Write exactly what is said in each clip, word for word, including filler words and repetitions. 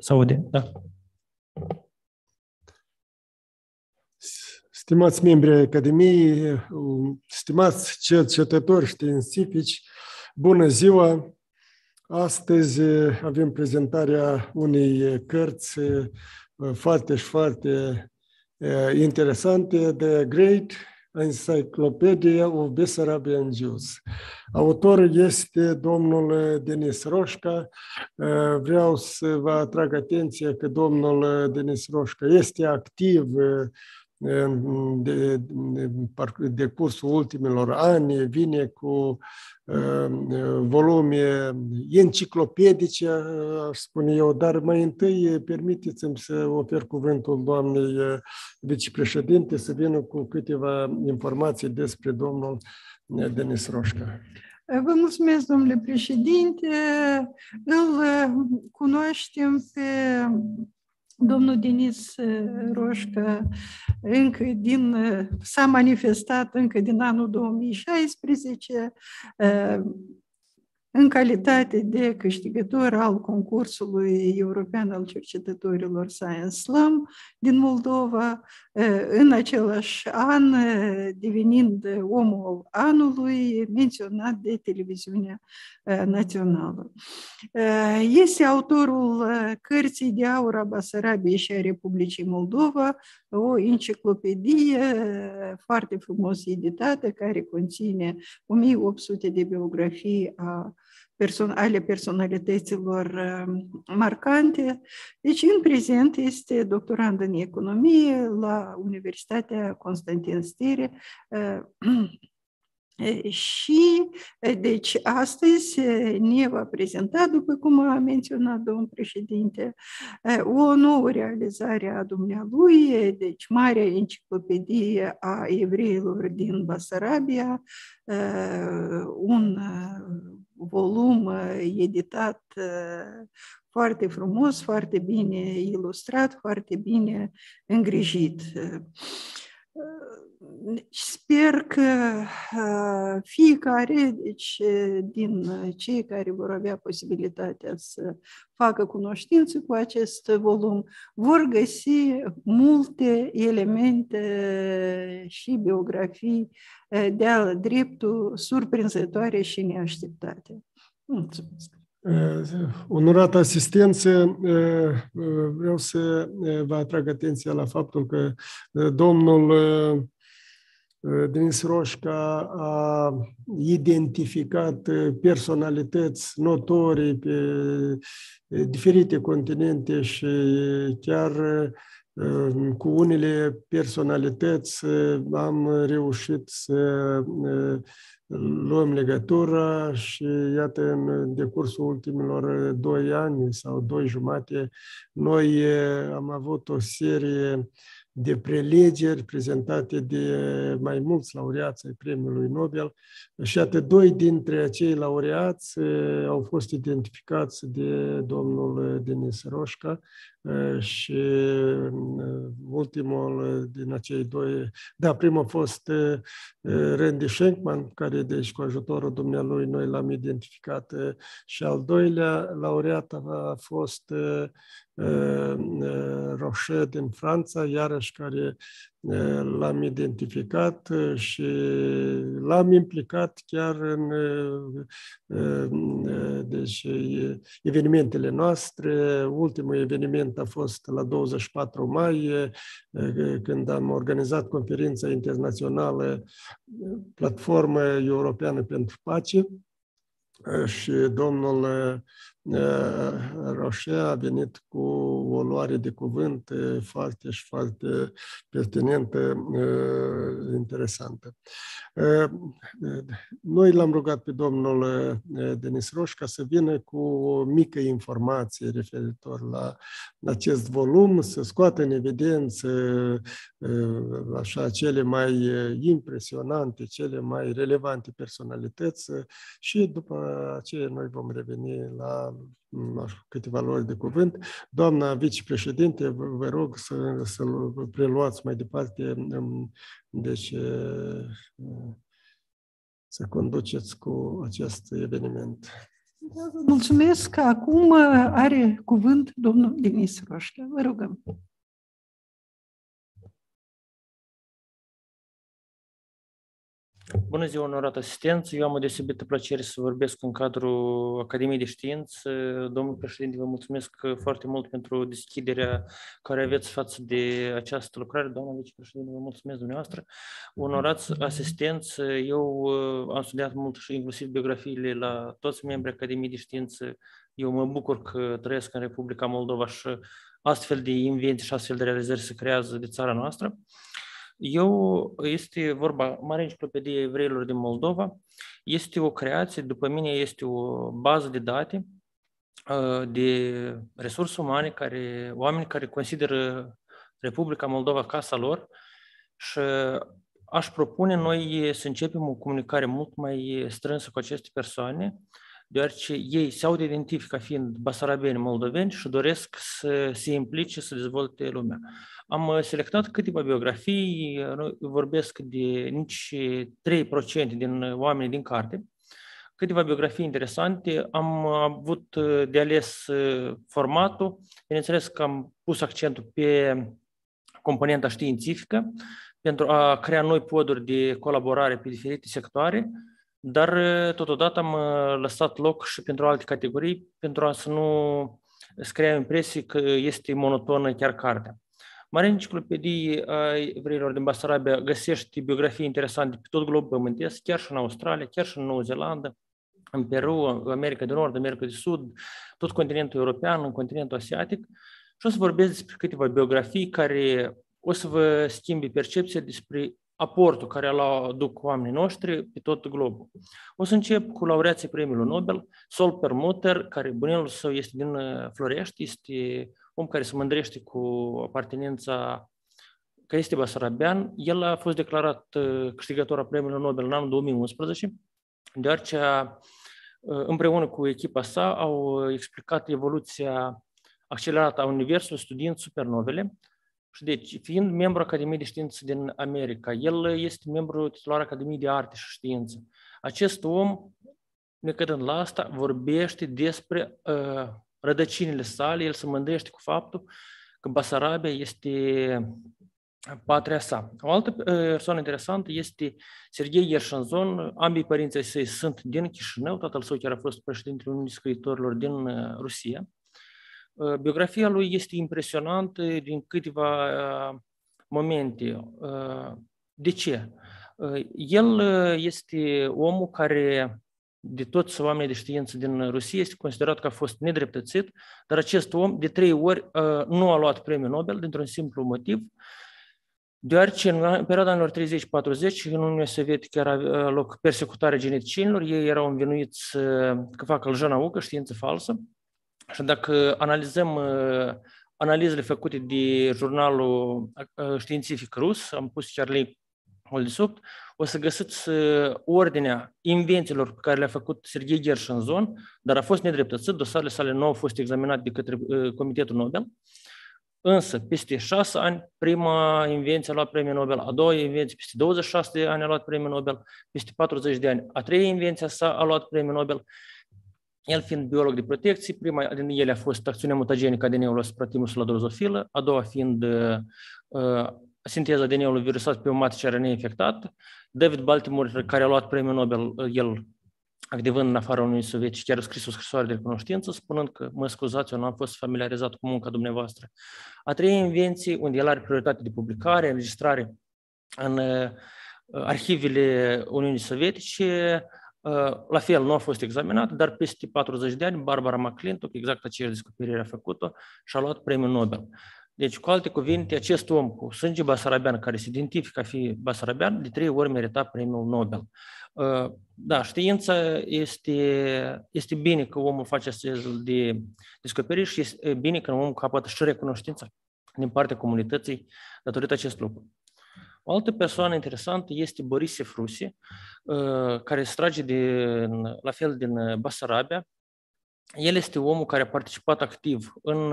Se aude, da. Stimați membri ai Academiei, stimați cercetători științifici, bună ziua! Astăzi avem prezentarea unei cărți foarte și foarte interesante, The Great Encyclopedia of Bessarabian Jews. Autorul este domnul Denis Roșca. Vreau să vă atrag atenția că domnul Denis Roșca este activ de, de, de cursul ultimilor ani, vine cu uh, volume enciclopedice, aș spune eu, dar mai întâi permiteți-mi să ofer cuvântul doamnei vicepreședinte să vină cu câteva informații despre domnul Denis Roșca. Vă mulțumesc, domnule președinte. Îl cunoaștem pe domnul Denis Roșca încă din, s-a manifestat încă din anul două mii șaisprezece în calitate de câștigător al concursului european al cercetătorilor Science Slam din Moldova, în același an devenind omul anului menționat de televiziunea națională. Este autorul cărții de aur a Basarabiei și a Republicii Moldova, o enciclopedie foarte frumos editată care conține o mie opt sute de biografii a Person ale personalităților marcante. Deci, în prezent, este doctorand în economie la Universitatea Constantin Stere și, deci, astăzi ne va prezenta, după cum a menționat domnul președinte, o nouă realizare a dumnealui, deci, Marea Enciclopedie a Evreilor din Basarabia, un volum editat foarte frumos, foarte bine ilustrat, foarte bine îngrijit. Sper că fiecare deci, din cei care vor avea posibilitatea să facă cunoștință cu acest volum vor găsi multe elemente și biografii de-a dreptul surprinzătoare și neașteptate. Mulțumesc! Onorată asistență, vreau să vă atrag atenția la faptul că domnul Denis Roșca a identificat personalități notorii pe diferite continente și chiar cu unele personalități am reușit să luăm legătura și iată în decursul ultimilor doi ani sau doi jumate noi am avut o serie de prelegeri prezentate de mai mulți laureați ai Premiului Nobel și atât doi dintre acei laureați au fost identificați de domnul Denis Roșca și ultimul din acei doi, da, primul a fost Randy Shenkman, care deci cu ajutorul dumnealui noi l-am identificat și al doilea laureat a fost Rocher din Franța, iarăși care l-am identificat și l-am implicat chiar în deci, evenimentele noastre. Ultimul eveniment a fost la douăzeci și patru mai, când am organizat conferința internațională Platformă Europeană pentru Pace și domnul Roșea a venit cu o luare de cuvânt foarte și foarte pertinentă, interesantă. Noi l-am rugat pe domnul Denis Roșca să vină cu o mică informație referitor la acest volum, să scoată în evidență așa cele mai impresionante, cele mai relevante personalități și după aceea noi vom reveni la câteva luări de cuvânt. Doamna vicepreședinte, vă rog să, să preluați mai departe, deci să conduceți cu acest eveniment. Mulțumesc. Acum are cuvânt domnul Denis Roșca. Vă rugăm. Bună ziua, onorat asistență. Eu am o deosebită plăcere să vorbesc în cadrul Academiei de Știință. Domnul președinte, vă mulțumesc foarte mult pentru deschiderea care aveți față de această lucrare. Doamna vicepreședinte, vă mulțumesc dumneavoastră. Onorați asistență, eu am studiat mult și inclusiv biografiile la toți membrii Academiei de Știință. Eu mă bucur că trăiesc în Republica Moldova și astfel de invenții și astfel de realizări se creează de țara noastră. Eu, este vorba, Marea Enciclopedie Evreilor din Moldova, este o creație, după mine este o bază de date de resurse umane, care, oameni care consideră Republica Moldova casa lor și aș propune noi să începem o comunicare mult mai strânsă cu aceste persoane, deoarece ei se autoidentifică fiind basarabeni moldoveni și doresc să se implice, să dezvolte lumea. Am selectat câteva biografii, vorbesc de nici trei la sută din oamenii din carte, câteva biografii interesante. Am avut de ales formatul, bineînțeles că am pus accentul pe componenta științifică pentru a crea noi poduri de colaborare pe diferite sectoare, dar totodată am lăsat loc și pentru alte categorii, pentru a să nu să crea impresie că este monotonă chiar cartea. Marea Enciclopedie a Evreilor din Basarabia găsește biografii interesante pe tot globul pământesc, chiar și în Australia, chiar și în Noua Zeelandă, în Peru, în America de Nord, America de Sud, tot continentul european, în continentul asiatic. Și o să vorbesc despre câteva biografii care o să vă schimbi percepția despre aportul care îl aduc oamenii noștri pe tot globul. O să încep cu laureații Premiului Nobel, Sol Perlmutter, care bunelul său este din Florești, este om care se mândrește cu apartenența, că este basarabean. El a fost declarat câștigător a Premiului Nobel în anul două mii unsprezece, deoarece împreună cu echipa sa au explicat evoluția accelerată a Universului studiind supernovele. Și deci, fiind membru Academiei de Știință din America, el este membru titular Academiei de Arte și Știință. Acest om, necădând la asta, vorbește despre uh, rădăcinile sale, el se mândrește cu faptul că Basarabia este patria sa. O altă persoană interesantă este Serghei Ierșanzon, ambii părinții săi sunt din Chișinău, tatăl său chiar a fost președintele Uniunii Scriitorilor din Rusia. Biografia lui este impresionantă din câteva momente. De ce? El este omul care, de toți oamenii de știință din Rusia, este considerat că a fost nedreptățit, dar acest om de trei ori nu a luat premiul Nobel dintr-un simplu motiv, deoarece în perioada anilor treizeci patruzeci, în Uniunea Sovietică era loc persecutarea geneticienilor, ei erau învinuiți că fac lăjănaucă, știință falsă. Și dacă analizăm uh, analizele făcute de jurnalul uh, științific rus, am pus chiar link de sub, o să găsiți uh, ordinea invențiilor pe care le-a făcut Serghei Ierșanzon, dar a fost nedreptățit, dosarele sale nu au fost examinate de către uh, Comitetul Nobel. Însă, peste șase ani, prima invenție a luat premiul Nobel, a doua invenție peste douăzeci și șase de ani a luat premiul Nobel, peste patruzeci de ani, a treia invenție sa a luat premiul Nobel. El fiind biolog de protecție, prima din ele a fost acțiunea mutagenică a D N A-ului asupra timusului la drozofilă, a doua fiind uh, sinteza D N A-ului virusat pe o matrică R N A infectată. David Baltimore, care a luat premiul Nobel, el, activând în afara Uniunii Sovietice, chiar a scris o scrisoare de recunoștință, spunând că, mă scuzați, eu nu am fost familiarizat cu munca dumneavoastră. A treia invenție, unde el are prioritate de publicare, înregistrare în uh, arhivele Uniunii Sovietice. La fel, nu a fost examinat, dar peste patruzeci de ani, Barbara McClintock, exact aceeași descoperire a făcut-o și a luat premiul Nobel. Deci, cu alte cuvinte, acest om cu sânge basarabean, care se identifică a fi basarabean, de trei ori merita premiul Nobel. Da, știința este, este bine că omul face astfel de descoperiri și este bine că omul capătă și recunoștința din partea comunității datorită acest lucru. O altă persoană interesantă este Boris Sefrusi, care se trage din, la fel din Basarabia. El este omul care a participat activ în,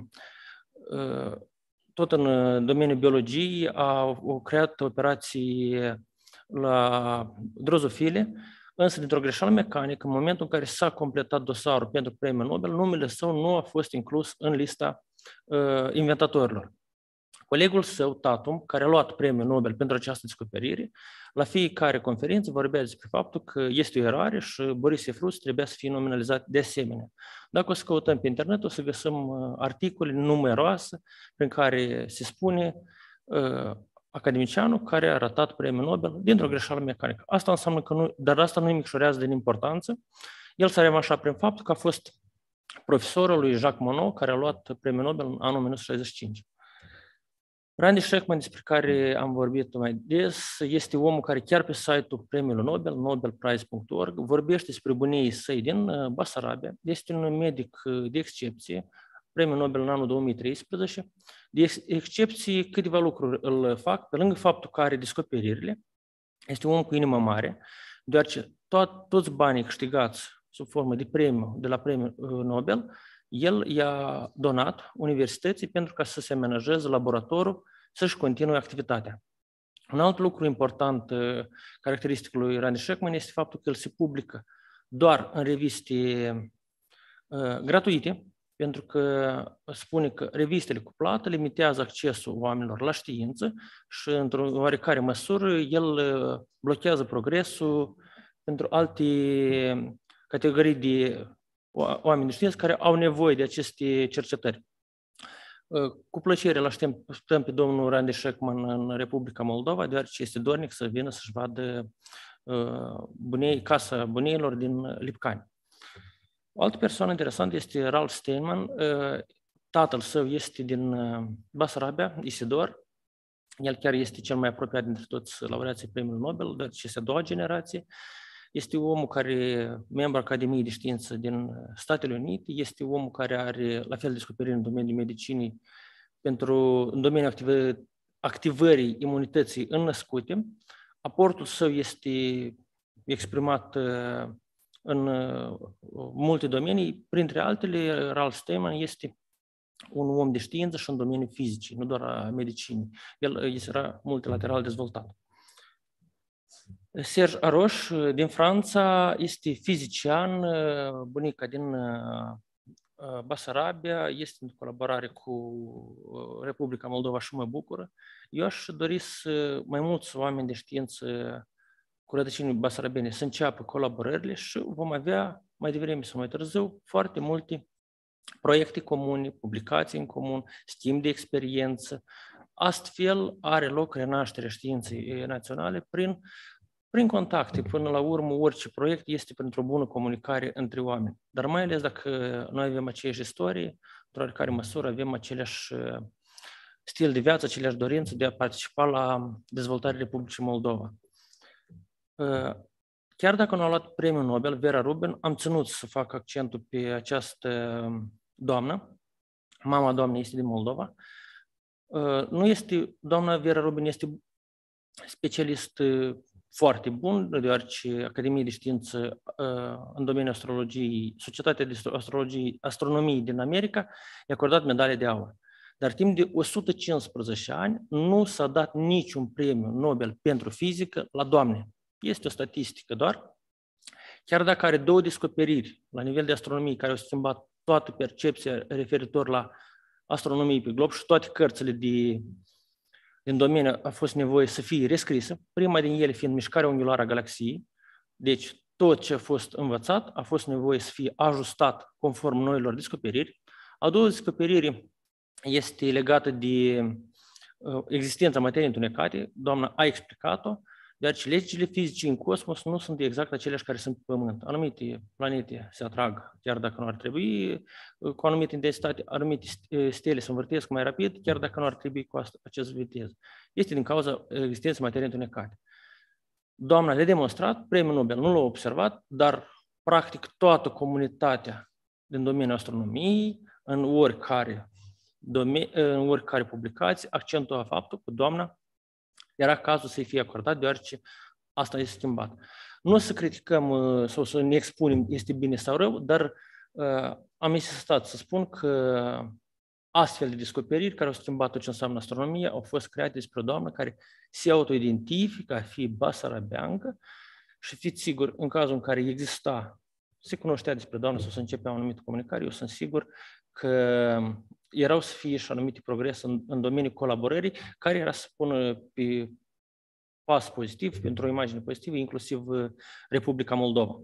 tot în domeniul biologiei, a, a creat operații la drozofile, Însă, dintr-o greșeală mecanică, în momentul în care s-a completat dosarul pentru premiul Nobel, numele său nu a fost inclus în lista uh, inventatorilor. Colegul său, Tatum, care a luat premiul Nobel pentru această descoperire, la fiecare conferință vorbea despre faptul că este o eroare și Boris Efrus trebuia să fie nominalizat de asemenea. Dacă o să căutăm pe internet, o să găsim articole numeroase prin care se spune uh, academicianul care a ratat premiul Nobel dintr-o greșeală mecanică. Asta înseamnă că nu, dar asta nu-i micșorează din importanță. El s-a revanșat prin faptul că a fost profesorul lui Jacques Monod, care a luat premiul Nobel în anul o mie nouă sute șaizeci și cinci. Randy Shekman, despre care am vorbit mai des, este omul care chiar pe site-ul premiului Nobel, nobel prize punct org, vorbește despre bunii săi din Basarabia. Este un medic de excepție, premiul Nobel în anul două mii treisprezece. De excepție, câteva lucruri îl fac, pe lângă faptul că are descoperirile, este un om cu inimă mare, deoarece tot, toți banii câștigați sub formă de premiu de la premiul Nobel, el i-a donat universității pentru ca să se amenajeze laboratorul, să-și continue activitatea. Un alt lucru important, caracteristic lui Randy Shekman, este faptul că el se publică doar în reviste uh, gratuite, pentru că spune că revistele cu plată limitează accesul oamenilor la știință și, într-o oarecare măsură, el blochează progresul pentru alte categorii de oameni de știință care au nevoie de aceste cercetări. Cu plăcere îl așteptăm pe domnul Randy Shekman în Republica Moldova, deoarece este dornic să vină să-și vadă bunei, casa buneilor din Lipcani. O altă persoană interesantă este Ralph Steinman. Tatăl său este din Basarabia, Isidor. El chiar este cel mai apropiat dintre toți laureații premiului Nobel, deoarece este a doua generație. Este omul care, membru Academiei de Știință din Statele Unite, este omul care are la fel descoperiri în domeniul medicinii pentru, în domeniul activ, activării imunității înnăscute. Aportul său este exprimat în multe domenii, printre altele, Ralph Steinman este un om de știință și în domeniul fizicii, nu doar a medicinii. El era multilateral dezvoltat. Serge Haroș, din Franța, este fizician, bunica din Basarabia, este în colaborare cu Republica Moldova și mă bucură. Eu aș dori să mai mulți oameni de știință cu rădăcini basarabiene să înceapă colaborările și vom avea mai devreme sau mai târziu foarte multe proiecte comune, publicații în comun, schimb de experiență. Astfel are loc renașterea științei naționale prin, prin contacte. Până la urmă, orice proiect este printr-o bună comunicare între oameni. Dar mai ales dacă noi avem aceeași istorie, într-o oricare măsură avem aceleași stil de viață, aceleași dorințe de a participa la dezvoltarea Republicii Moldova. Chiar dacă nu a luat premiul Nobel, Vera Rubin, am ținut să fac accentul pe această doamnă. Mama doamnei este din Moldova. Nu este, doamna Vera Rubin este specialist foarte bun, deoarece Academia de Știință în domeniul astrologiei, Societatea de Astrologie, Astronomiei din America i-a acordat medalie de aur. Dar timp de o sută cincisprezece ani nu s-a dat niciun premiu Nobel pentru fizică la doamne. Este o statistică doar. Chiar dacă are două descoperiri la nivel de astronomie care au schimbat toată percepția referitor la astronomie pe glob și toate cărțile de, din domeniu a fost nevoie să fie rescrisă, prima din ele fiind mișcarea unghiulară a galaxiei. Deci tot ce a fost învățat a fost nevoie să fie ajustat conform noilor descoperiri. A doua descoperire este legată de existența materiei întunecate. Doamna a explicat-o, deoarece legile fizice în cosmos nu sunt exact aceleași care sunt pe Pământ. Anumite planete se atrag, chiar dacă nu ar trebui, cu anumită intensitate, anumite stele se învârtesc mai rapid, chiar dacă nu ar trebui cu această viteză. Este din cauza existenței materiei întunecate. Doamna le-a demonstrat, premiul Nobel nu l-a observat, dar practic toată comunitatea din domeniul astronomiei, în oricare, în oricare publicație, accentua faptul că doamna era cazul să-i fie acordat, deoarece asta este schimbat. Nu o să criticăm sau să ne expunem este bine sau rău, dar uh, am insistat să spun că astfel de descoperiri care au schimbat tot ce înseamnă astronomie au fost create despre o doamnă care se autoidentifică a fi basarabeancă și fiți sigur, în cazul în care exista, se cunoștea despre doamnă sau să începea o anumită comunicare, eu sunt sigur că erau să fie și anumite progrese în, în domeniul colaborării, care era să pună pe pas pozitiv, pentru o imagine pozitivă, inclusiv Republica Moldova.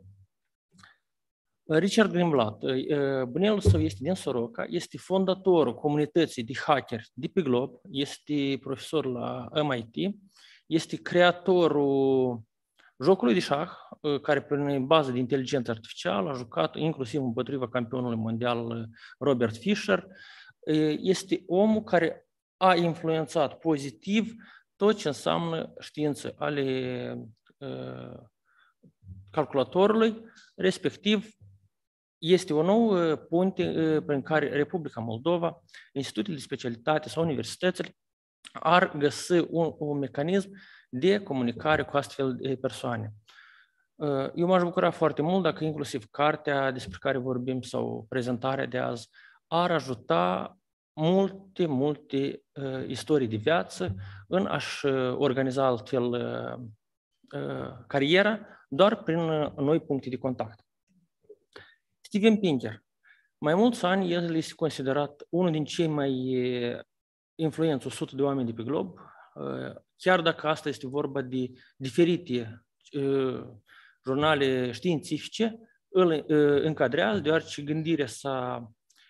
Richard Greenblatt, bunelul său este din Soroca, este fondatorul comunității de hackeri de pe glob, este profesor la M I T, este creatorul jocului de șah, care prin bază de inteligență artificială a jucat inclusiv împotriva campionului mondial Robert Fischer. Este omul care a influențat pozitiv tot ce înseamnă știință ale uh, calculatorului, respectiv este o nouă punte uh, prin care Republica Moldova, institutele de specialitate sau universitățile ar găsi un, un mecanism de comunicare cu astfel de persoane. Uh, eu m-aș bucura foarte mult dacă inclusiv cartea despre care vorbim sau prezentarea de azi ar ajuta multe, multe uh, istorii de viață în a-și organiza altfel uh, uh, cariera, doar prin uh, noi puncte de contact. Steven Pinker. Mai mulți ani, el este considerat unul din cei mai uh, influenți o sută de oameni de pe glob, uh, chiar dacă asta este vorba de diferite uh, jurnale științifice, îl uh, încadrează, deoarece gândirea sa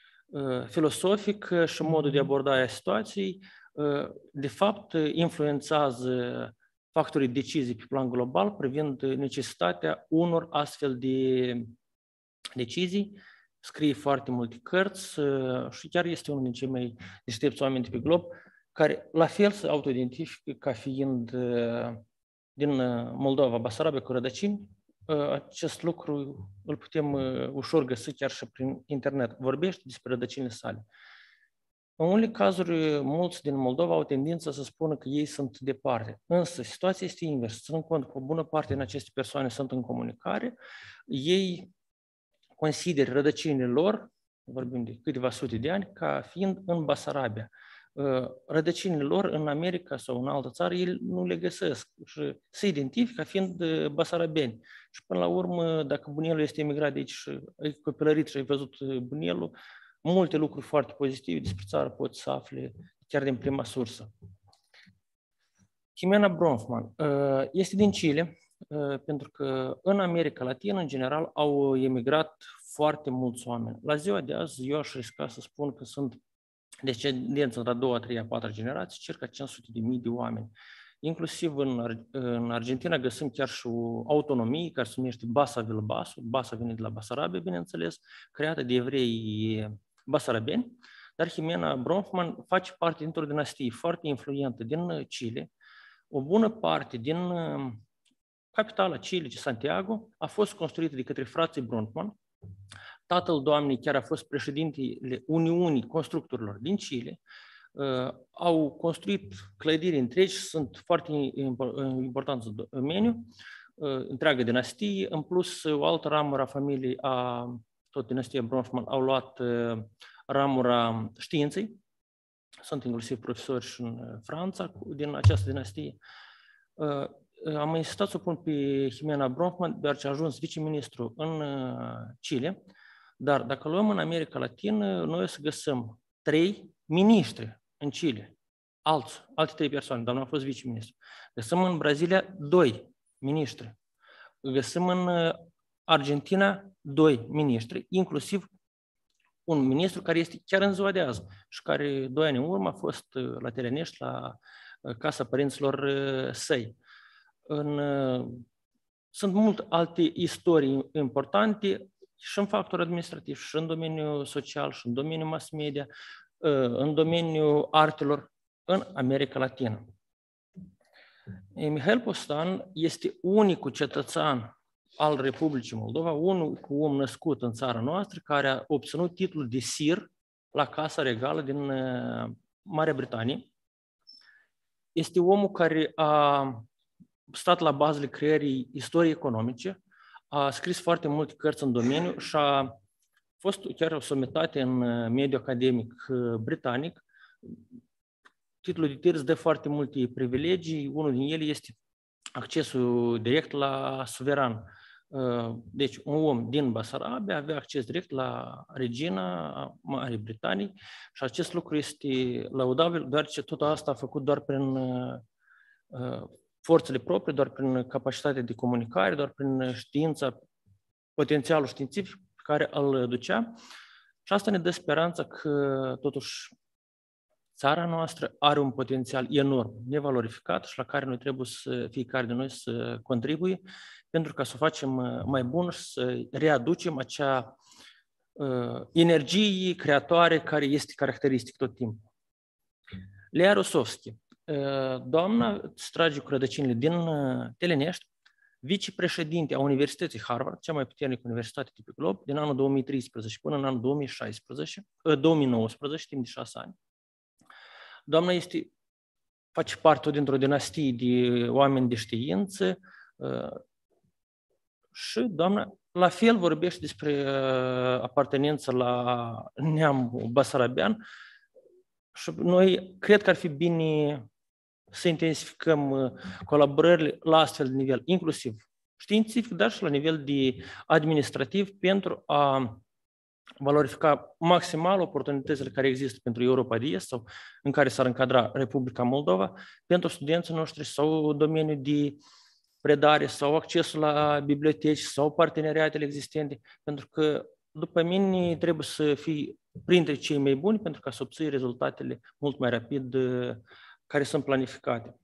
filosofic și modul de abordare a situației, de fapt, influențează factorii de decizii pe plan global privind necesitatea unor astfel de decizii. Scrie foarte multe cărți și chiar este unul din cei mai deștepți oameni de pe glob, care la fel se autoidentifică ca fiind din Moldova, Basarabia, cu rădăcini. Acest lucru îl putem ușor găsi chiar și prin internet. Vorbește despre rădăcinile sale. În unele cazuri, mulți din Moldova au tendința să spună că ei sunt departe. Însă, situația este invers. Ținând cont că o bună parte din aceste persoane sunt în comunicare, ei consideră rădăcinile lor, vorbim de câteva sute de ani, ca fiind în Basarabia. Rădăcinile lor în America sau în altă țară, ei nu le găsesc și se identifică ca fiind basarabeni. Și până la urmă, dacă bunelul este emigrat de aici și ai copilărit și ai văzut bunelul, multe lucruri foarte pozitive despre țară poți să afle chiar din prima sursă. Jimena Bronfman este din Chile, pentru că în America Latină, în general, au emigrat foarte mulți oameni. La ziua de azi, eu aș risca să spun că sunt descendență de a doua, a treia, a patra generație, circa cinci sute de mii de oameni. Inclusiv în, în Argentina găsim chiar și o autonomie care se numește Basa Vilbasu, Basa vine de la Basarabia, bineînțeles, creată de evrei basarabeni, dar Jimena Bronfman face parte dintr-o dinastie foarte influentă din Chile. O bună parte din capitala Chile, Santiago, a fost construită de către frații Bronfman. Tatăl doamnei chiar a fost președintele Uniunii Constructorilor din Chile. Uh, au construit clădiri întregi, sunt foarte importanți în domeniu, uh, întreagă dinastie. În plus, o altă ramură a familiei, a, tot dinastia Bronfman, au luat uh, ramura științei. Sunt inclusiv profesori și în Franța din această dinastie. Uh, am insistat să o pun pe Jimena Bronfman, deoarece a ajuns viceministru în uh, Chile. Dar dacă luăm în America Latină, noi o să găsim trei miniștri în Chile, alți, alte trei persoane, doamna a fost viceministru. Găsim în Brazilia doi miniștri. Găsim în Argentina doi miniștri, inclusiv un ministru care este chiar în ziua de azi și care doi ani în urmă a fost la Telenești, la casa părinților săi. În, sunt multe alte istorii importante și în factor administrativ, și în domeniul social, și în domeniul mass media, în domeniul artelor în America Latină. Mihail Postan este unicul cetățean al Republicii Moldova, unul cu om născut în țara noastră, care a obținut titlul de sir la Casa Regală din Marea Britanie. Este omul care a stat la bazele creării istoriei economice, a scris foarte multe cărți în domeniu și a fost chiar o somitate în mediul academic britanic. Titlul de tir îți dă foarte multe privilegii. Unul din ele este accesul direct la suveran. Deci un om din Basarabia avea acces direct la regina Marii Britanii și acest lucru este laudabil, deoarece tot asta a făcut doar prin forțele proprii, doar prin capacitatea de comunicare, doar prin știința, potențialul științific pe care îl ducea. Și asta ne dă speranța că totuși țara noastră are un potențial enorm, nevalorificat și la care noi trebuie să, fiecare de noi să contribuie pentru ca să o facem mai bun și să readucem acea uh, energie creatoare care este caracteristic tot timpul. Lea Rosovski, uh, doamna îți trage cu rădăcinile din uh, Telenești, vicepreședinte a Universității Harvard, cea mai puternică universitate de pe glob, din anul două mii treisprezece până în anul două mii șaisprezece, uh, două mii nouăsprezece, timp de șase ani. Doamna este, face parte dintr-o dinastie de oameni de știință uh, și doamna la fel vorbește despre uh, apartenența la neamul basarabean și noi cred că ar fi bine să intensificăm uh, colaborările la astfel de nivel, inclusiv științific, dar și la nivel de administrativ pentru a valorifica maximal oportunitățile care există pentru Europa de Est sau în care s-ar încadra Republica Moldova pentru studenții noștri sau domeniul de predare sau accesul la biblioteci sau parteneriatele existente, pentru că după mine trebuie să fii printre cei mai buni pentru ca să obții rezultatele mult mai rapid care sunt planificate.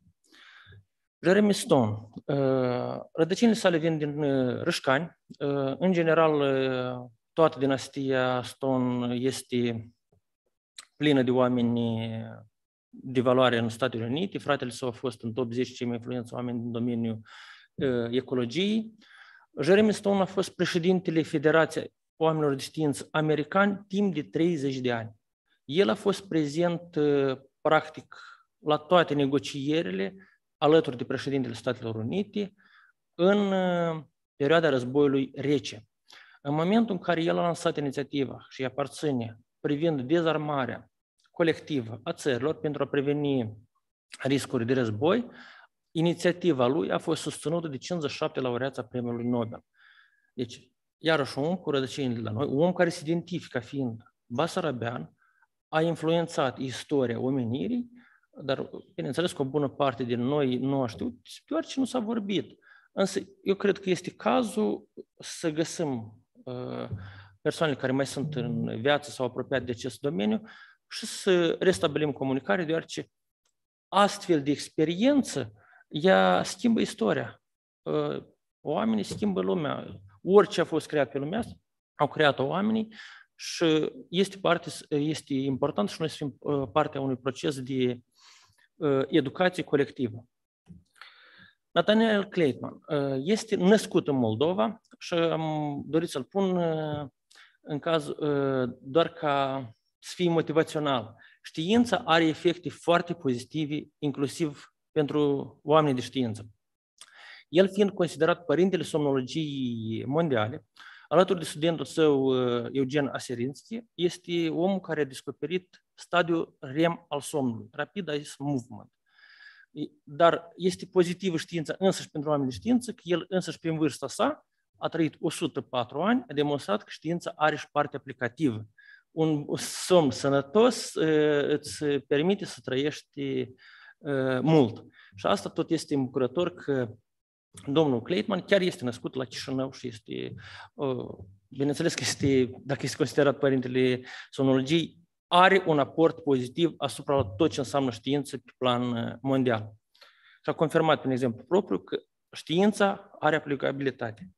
Jeremy Stone, rădăcinile sale vin din Râșcani, în general toată dinastia Stone este plină de oameni de valoare în Statele Unite. Fratele său a fost în top zece cei mai influenți oameni din domeniul uh, ecologiei. Jeremy Stone a fost președintele Federației Oamenilor de Știință Americani timp de treizeci de ani. El a fost prezent uh, practic la toate negocierile alături de președintele Statelor Unite în uh, perioada războiului rece. În momentul în care el a lansat inițiativa și aparține privind dezarmarea colectivă a țărilor pentru a preveni riscuri de război, inițiativa lui a fost susținută de cincizeci și șapte laureați a Premiului Nobel. Deci, iarăși un om cu rădăcinile la noi, un om care se identifică fiind basarabean, a influențat istoria omenirii, dar, bineînțeles, că o bună parte din noi nu a știut, deoarece nu s-a vorbit. Însă, eu cred că este cazul să găsim persoanele care mai sunt în viață sau apropiate de acest domeniu și să restabilim comunicare, deoarece astfel de experiență, ea schimbă istoria. Oamenii schimbă lumea. Orice a fost creat pe lumea asta, au creat-o oamenii și este, parte, este important și noi să fim partea unui proces de educație colectivă. Nathaniel Kleitman este născut în Moldova și am dorit să-l pun în caz doar ca să fie motivațional. Știința are efecte foarte pozitive, inclusiv pentru oamenii de știință. El fiind considerat părintele somnologiei mondiale, alături de studentul său Eugen Aserinski, este omul care a descoperit stadiul REM al somnului, Rapid Eye Movement. Dar este pozitivă știința însăși pentru oameni de știință, că el însăși prin vârsta sa a trăit o sută patru ani, a demonstrat că știința are și parte aplicativă. Un somn sănătos îți permite să trăiești mult. Și asta tot este îmbucurător că domnul Kleitman chiar este născut la Chișinău și este, bineînțeles că este, dacă este considerat părintele somnologiei, are un aport pozitiv asupra tot ce înseamnă știință pe plan mondial. Și a confirmat prin exemplu propriu că știința are aplicabilitate.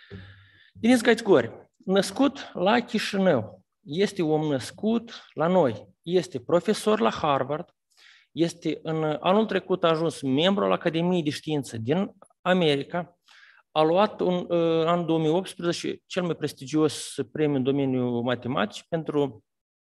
Denis Gațgori, născut la Chișinău, este om născut la noi, este profesor la Harvard, este în anul trecut a ajuns membru al Academiei de Știință din America, a luat în anul două mii optsprezece cel mai prestigios premiu în domeniul matematic pentru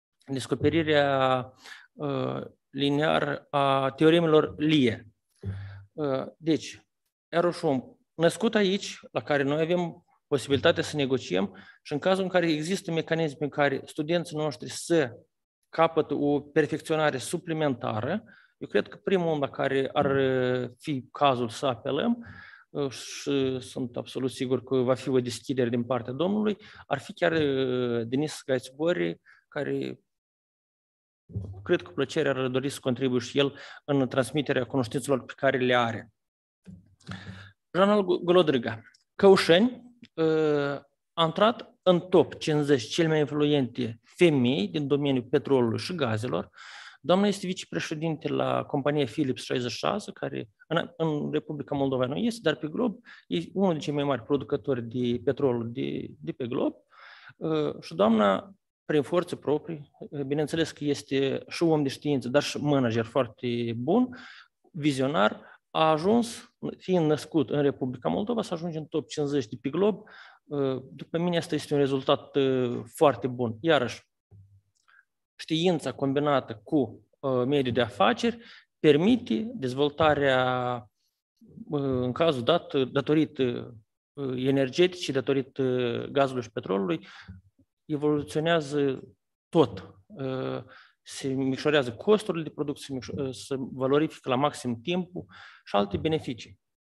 descoperirea uh, lineară a teoremelor Lie. Uh, deci, iarăși om născut aici, la care noi avem posibilitatea să negociem și în cazul în care există mecanisme în care studenții noștri să capătă o perfecționare suplimentară, Eu cred că primul om la care ar fi cazul să apelăm, și sunt absolut sigur că va fi o deschidere din partea Domnului, ar fi chiar Denis Gaițgori, care cred că plăcerea ar dori să contribuie și el în transmiterea cunoștințelor pe care le are. Jean Golodriga, Căușeni, a intrat în top cincizeci cele mai influente femei din domeniul petrolului și gazelor. Doamna este vicepreședinte la compania Philips șaizeci și șase, care în, în Republica Moldova nu este, dar pe glob e unul dintre cei mai mari producători de petrol de, de pe glob. Și doamna, prin forțe proprii, bineînțeles că este și om de știință, dar și manager foarte bun, vizionar, a ajuns, fiind născut în Republica Moldova, să ajunge în top cincizeci de pe glob. După mine, asta este un rezultat foarte bun. Iarăși, știința combinată cu mediul de afaceri permite dezvoltarea, în cazul dat, datorită energeticii, datorită gazului și petrolului, evoluționează tot. Se micșorează costurile de producție, se valorifică la maxim timpul și alte beneficii.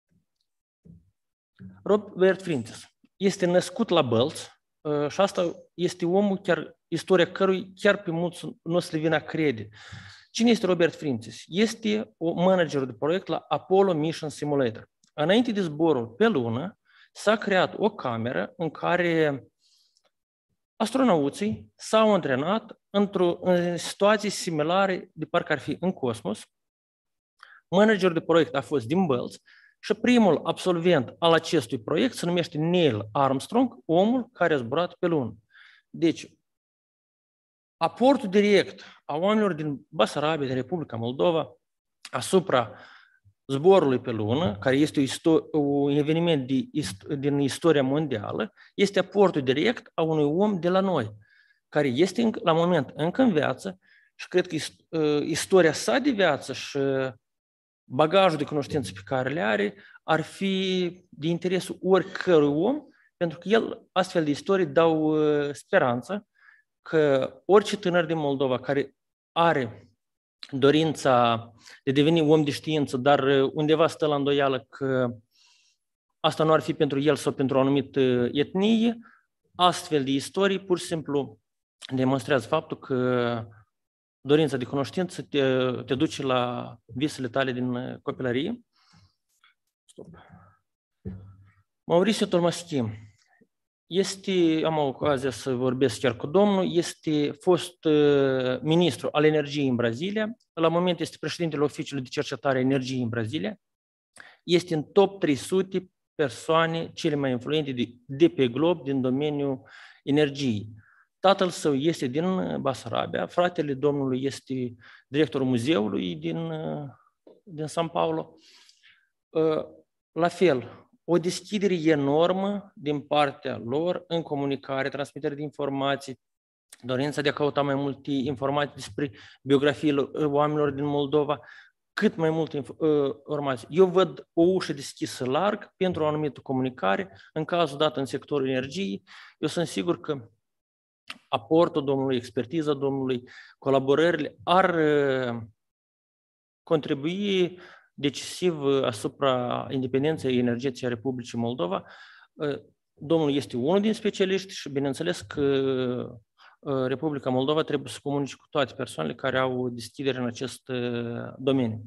Robert Frintz este născut la Bălți și asta este omul, chiar istoria cărui chiar pe mulți nu o să le vină a crede. Cine este Robert Frintz? Este o manager de proiect la Apollo Mission Simulator. Înainte de zborul pe lună, s-a creat o cameră în care astronauții s-au antrenat într-o în situații similare de parcă ar fi în cosmos. Manager de proiect a fost din Bălți și primul absolvent al acestui proiect se numește Neil Armstrong, omul care a zburat pe lună. Deci, aportul direct a oamenilor din Basarabia, din Republica Moldova, asupra zborului pe lună, care este un eveniment de, din istoria mondială, este aportul direct a unui om de la noi, care este la moment încă în viață și cred că istoria sa de viață și bagajul de cunoștință pe care le are ar fi de interesul oricărui om, pentru că el, astfel de istorii dau speranță că orice tânăr din Moldova care are dorința de a deveni om de știință, dar undeva stă la îndoială că asta nu ar fi pentru el sau pentru o anumită etnie, astfel de istorii pur și simplu demonstrează faptul că dorința de cunoștință te, te duce la visele tale din copilărie. Stop. Mauricio Tolmaschi este, am ocazia să vorbesc chiar cu domnul, este fost uh, ministru al energiei în Brazilia, la moment este președintele Oficiului de Cercetare a Energiei în Brazilia, este în top trei sute persoane cele mai influente de, de pe glob din domeniul energiei. Tatăl său este din Basarabia, fratele domnului este directorul muzeului din, din São Paulo. La fel, o deschidere enormă din partea lor în comunicare, transmitere de informații, dorința de a căuta mai multe informații despre biografiile oamenilor din Moldova, cât mai multe informații. Eu văd o ușă deschisă larg pentru o anumită comunicare, în cazul dat în sectorul energiei. Eu sunt sigur că aportul domnului, expertiza domnului, colaborările ar contribui decisiv asupra independenței energetice a Republicii Moldova. Domnul este unul din specialiști și bineînțeles că Republica Moldova trebuie să comunice cu toate persoanele care au deschidere în acest domeniu.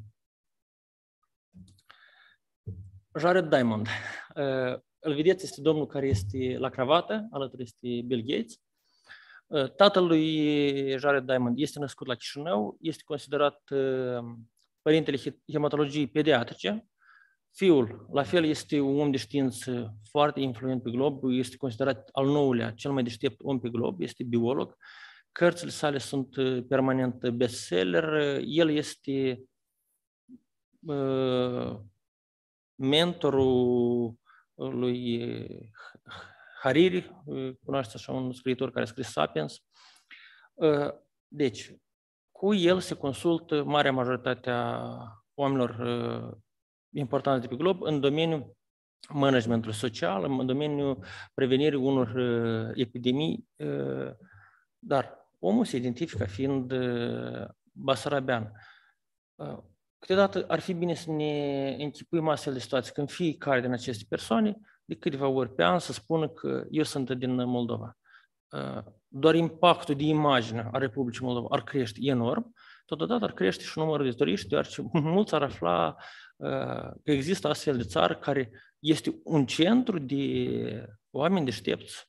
Jared Diamond. Îl vedeți, este domnul care este la cravată, alături este Bill Gates. Tatăl lui Jared Diamond este născut la Chișinău, este considerat părintele hematologiei pediatrice. Fiul, la fel, este un om de știință foarte influent pe glob, este considerat al nouălea cel mai deștept om pe glob, este biolog. Cărțile sale sunt permanent bestseller. El este uh, mentorul lui Hariri, cunoașteți așa un scriitor care a scris Sapiens. Uh, deci, cu el se consultă marea majoritatea oamenilor uh, importanți de pe glob în domeniul managementului social, în domeniul prevenirii unor uh, epidemii, uh, dar omul se identifică fiind uh, basarabean. Câteodată ar fi bine să ne închipuim astfel de situații, când fiecare din aceste persoane, de câteva ori pe an, să spună că eu sunt din Moldova. Doar impactul de imagine a Republicii Moldova ar crește enorm, totodată ar crește și numărul de turiști, deoarece mulți ar afla că există astfel de țară care este un centru de oameni deștepți.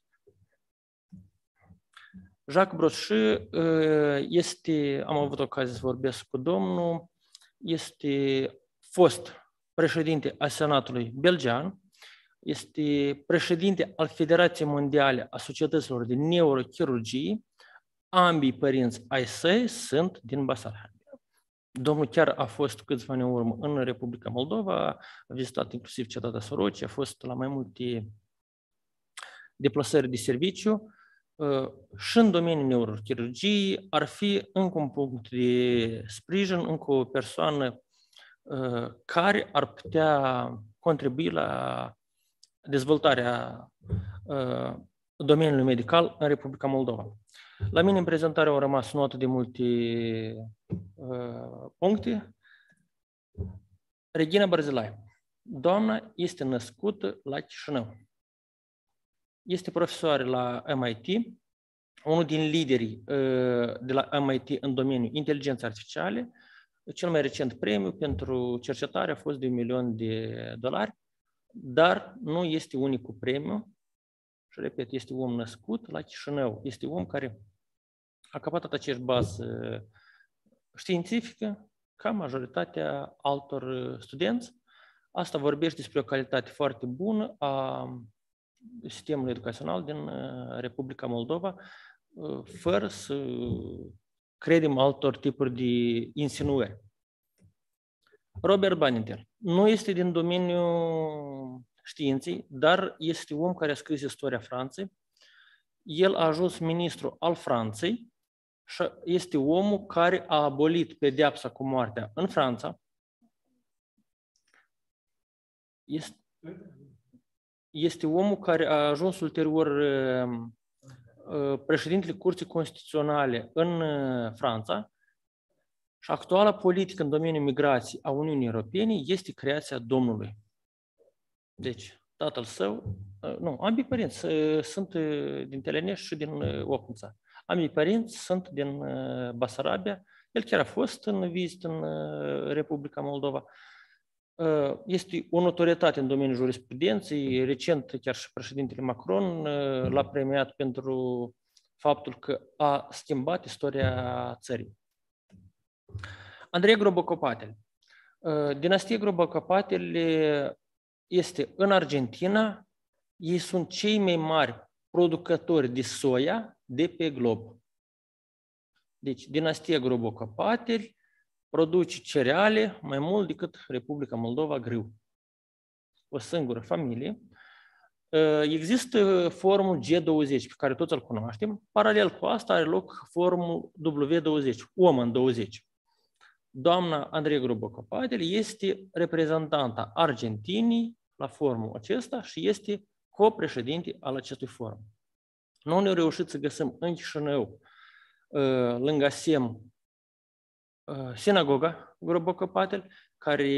Jacques Brochet este, am avut ocazia să vorbesc cu domnul, este fost președinte al Senatului belgian, este președinte al Federației Mondiale a Societăților de Neurochirurgie, ambii părinți ai săi sunt din Basarabia. Domnul chiar a fost câțiva ani în urmă în Republica Moldova, a vizitat inclusiv cetatea Soroci, a fost la mai multe deplasări de serviciu și în domeniul neurochirurgiei ar fi încă un punct de sprijin, încă o persoană care ar putea contribui la dezvoltarea domeniului medical în Republica Moldova. La mine în prezentare au rămas notă de multe uh, puncte. Regina Barzilai. Doamna este născută la Chișinău. Este profesoară la M I T, unul din liderii uh, de la M I T în domeniul inteligenței artificiale. Cel mai recent premiu pentru cercetare a fost de un milion de dolari, dar nu este unicul premiu. Și repet, este om născut la Chișinău. Este om care a capatat aceeași bază științifică ca majoritatea altor studenți. Asta vorbește despre o calitate foarte bună a sistemului educațional din Republica Moldova, fără să credem altor tipuri de insinuări. Robert Badinter nu este din domeniul științei, dar este om care a scris istoria Franței. El a ajuns ministru al Franței și este omul care a abolit pedeapsa cu moartea în Franța. Este, este omul care a ajuns ulterior președintele Curții Constituționale în Franța și actuala politică în domeniul migrației a Uniunii Europene este creația Domnului. Deci, tatăl său, nu, ambii părinți sunt din Telenești și din Ocnița. Ambii părinți sunt din Basarabia. El chiar a fost în vizită în Republica Moldova. Este o notorietate în domeniul jurisprudenței. Recent, chiar și președintele Macron l-a premiat pentru faptul că a schimbat istoria țării. Andrei Grobocopatel. Dinastia Grobocopatel este în Argentina. Ei sunt cei mai mari producători de soia de pe glob. Deci, dinastia Grobocopatel produce cereale mai mult decât Republica Moldova grâu. O singură familie. Există forumul G douăzeci, pe care toți îl cunoaștem. Paralel cu asta are loc forumul W douăzeci, Woman douăzeci. Doamna Andrei Grobocopatel este reprezentanta Argentinii la forumul acesta și este copreședinte al acestui forum. Noi ne-am reușit să găsim în Chișinău, lângă SEM, sinagoga Grobocopatel, care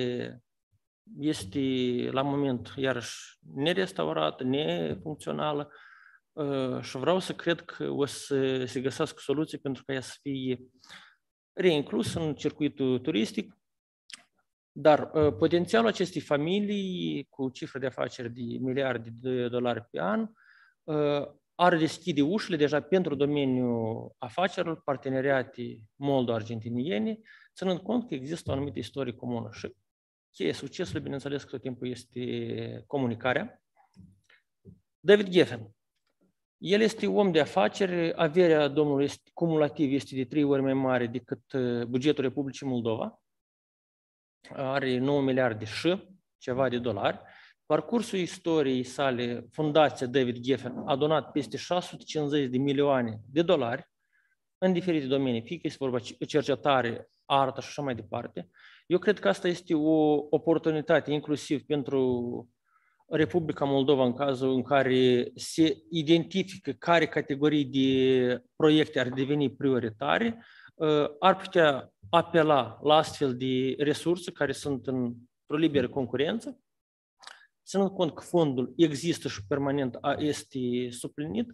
este la moment iarăși nerestaurată, nefuncțională și vreau să cred că o să se găsească soluții pentru ca ea să fie reinclus în circuitul turistic, dar uh, potențialul acestei familii cu cifre de afaceri de miliarde de dolari pe an uh, ar deschide ușile deja pentru domeniul afacerilor, parteneriate moldo-argentiniene, ținând cont că există o anumită istorie comună. Și cheia succesului, bineînțeles, că tot timpul este comunicarea. David Geffen. El este om de afaceri, averea domnului este, cumulativ este de trei ori mai mare decât bugetul Republicii Moldova. Are nouă miliarde și ceva de dolari. Parcursul istoriei sale, Fundația David Geffen a donat peste șase sute cincizeci de milioane de dolari în diferite domenii, fie că este vorba de cercetare, artă și așa mai departe. Eu cred că asta este o oportunitate inclusiv pentru Republica Moldova în cazul în care se identifică care categorii de proiecte ar deveni prioritare ar putea apela la astfel de resurse care sunt într-o liberă concurență, ținând cont că fondul există și permanent este suplinit,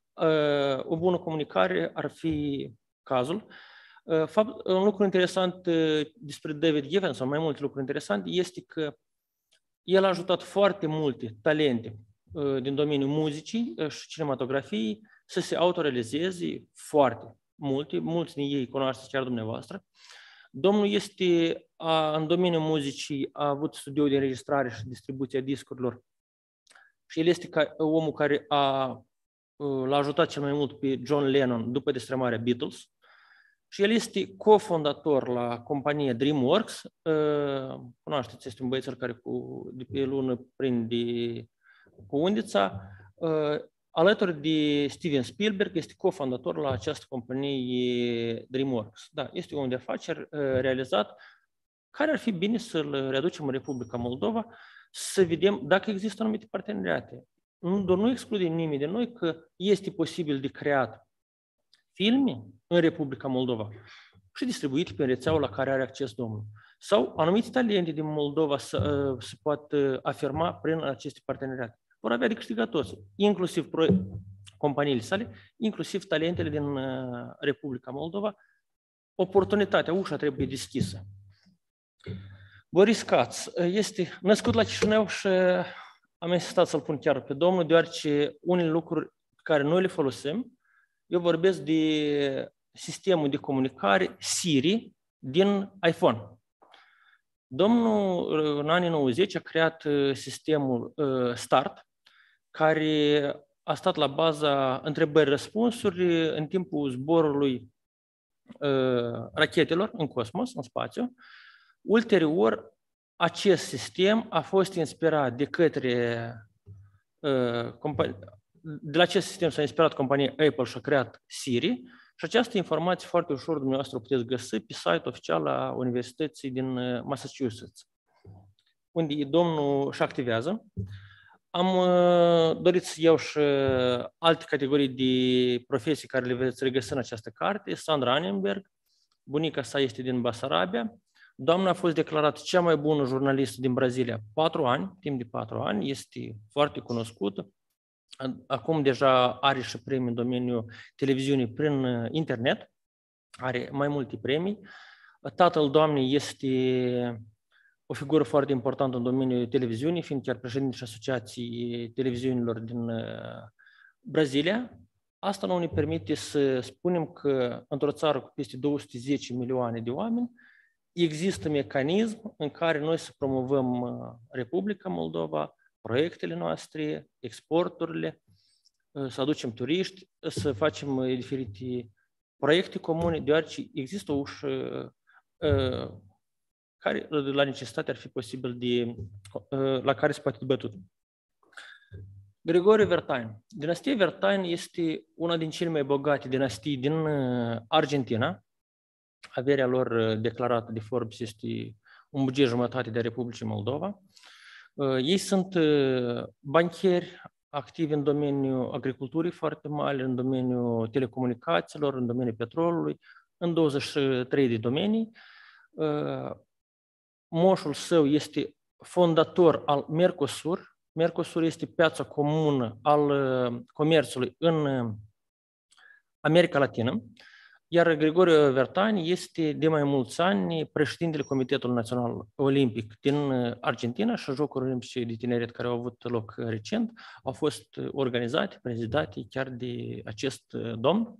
o bună comunicare ar fi cazul. Fapt, un lucru interesant despre David Geffen, sau mai multe lucruri interesante, este că el a ajutat foarte multe talente din domeniul muzicii și cinematografiei să se autorealizeze foarte multe, mulți din ei cunoașteți chiar dumneavoastră. Domnul este, a, în domeniul muzicii, a avut studiul de înregistrare și distribuție a discurilor și el este ca, omul care a, l-a ajutat cel mai mult pe John Lennon după destrămarea Beatles și el este cofondator la compania DreamWorks. Cunoașteți, este un băiețel care cu, de pe lună prinde cu undița. Alături de Steven Spielberg, este cofondator la această companie DreamWorks. Da, este un om de afaceri realizat care ar fi bine să-l readucem în Republica Moldova, să vedem dacă există anumite parteneriate. Nu, doar nu exclude nimeni de noi că este posibil de creat filme în Republica Moldova și distribuite pe rețeaua la care are acces domnul. Sau anumite talente din Moldova să se poată afirma prin aceste parteneriate. Vor avea de câștigat toți, inclusiv companiile sale, inclusiv talentele din Republica Moldova. Oportunitatea, ușa trebuie deschisă. Boris Katz este născut la Chișinău și am insistat să-l pun chiar pe domnul, deoarece unele lucruri pe care noi le folosim, eu vorbesc de sistemul de comunicare Siri din iPhone. Domnul în anii nouăzeci a creat sistemul Start, care a stat la baza întrebări-răspunsuri în timpul zborului rachetelor în cosmos, în spațiu. Ulterior, acest sistem a fost inspirat de către de la acest sistem s-a inspirat compania Apple și a creat Siri și această informație foarte ușor dumneavoastră o puteți găsi pe site oficial a Universității din Massachusetts, unde domnul își activează. Am dorit să iau și alte categorii de profesii care le veți regăsi în această carte. Sandra Annenberg, bunica sa este din Basarabia. Doamna a fost declarată cea mai bună jurnalistă din Brazilia patru ani, timp de patru ani, este foarte cunoscută. Acum deja are și premii în domeniul televiziunii prin internet, are mai multe premii. Tatăl doamnei este o figură foarte importantă în domeniul televiziunii, fiind chiar președinte și Asociației Televiziunilor din Brazilia. Asta nu ne permite să spunem că într-o țară cu peste două sute zece milioane de oameni există mecanism în care noi să promovăm Republica Moldova, proiectele noastre, exporturile, să aducem turiști, să facem diferite proiecte comune, deoarece există o ușă care la necesitate ar fi posibil de, la care se poate debătut. Grigore Vertain. Dinastia Vertain este una din cele mai bogate dinastii din Argentina. Averea lor declarată de Forbes este un buget jumătate de Republicii Moldova. Ei sunt bancheri activi în domeniul agriculturii foarte mare, în domeniul telecomunicațiilor, în domeniul petrolului, în douăzeci și trei de domenii. Moșul său este fondator al Mercosur. Mercosur este piața comună al comerțului în America Latină. Iar Grigore Vertain este de mai mulți ani președintele Comitetului Național Olimpic din Argentina și Jocurile Olimpice de Tineret care au avut loc recent au fost organizate, prezidate chiar de acest domn.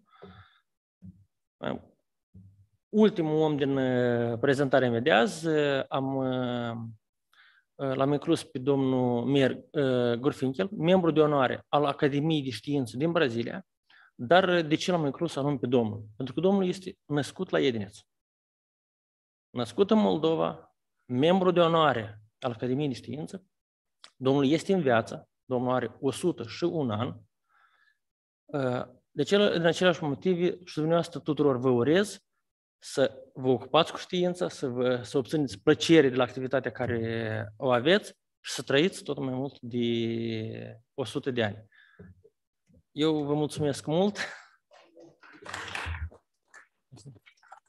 Ultimul om din prezentarea mea de azi, am, l-am inclus pe domnul Mir Gurfinkel, membru de onoare al Academiei de Știință din Brazilia. Dar de ce l-am inclus anume pe domnul? Pentru că domnul este născut la Iedineț. Născut în Moldova, membru de onoare al Academiei de Știință. Domnul este în viață, domnul are o sută și un an. De cele, din aceleași motive și dumneavoastră tuturor vă urez să vă ocupați cu știința, să, vă, să obțineți plăcere de la activitatea care o aveți și să trăiți tot mai mult de o sută de ani. Eu vă mulțumesc mult.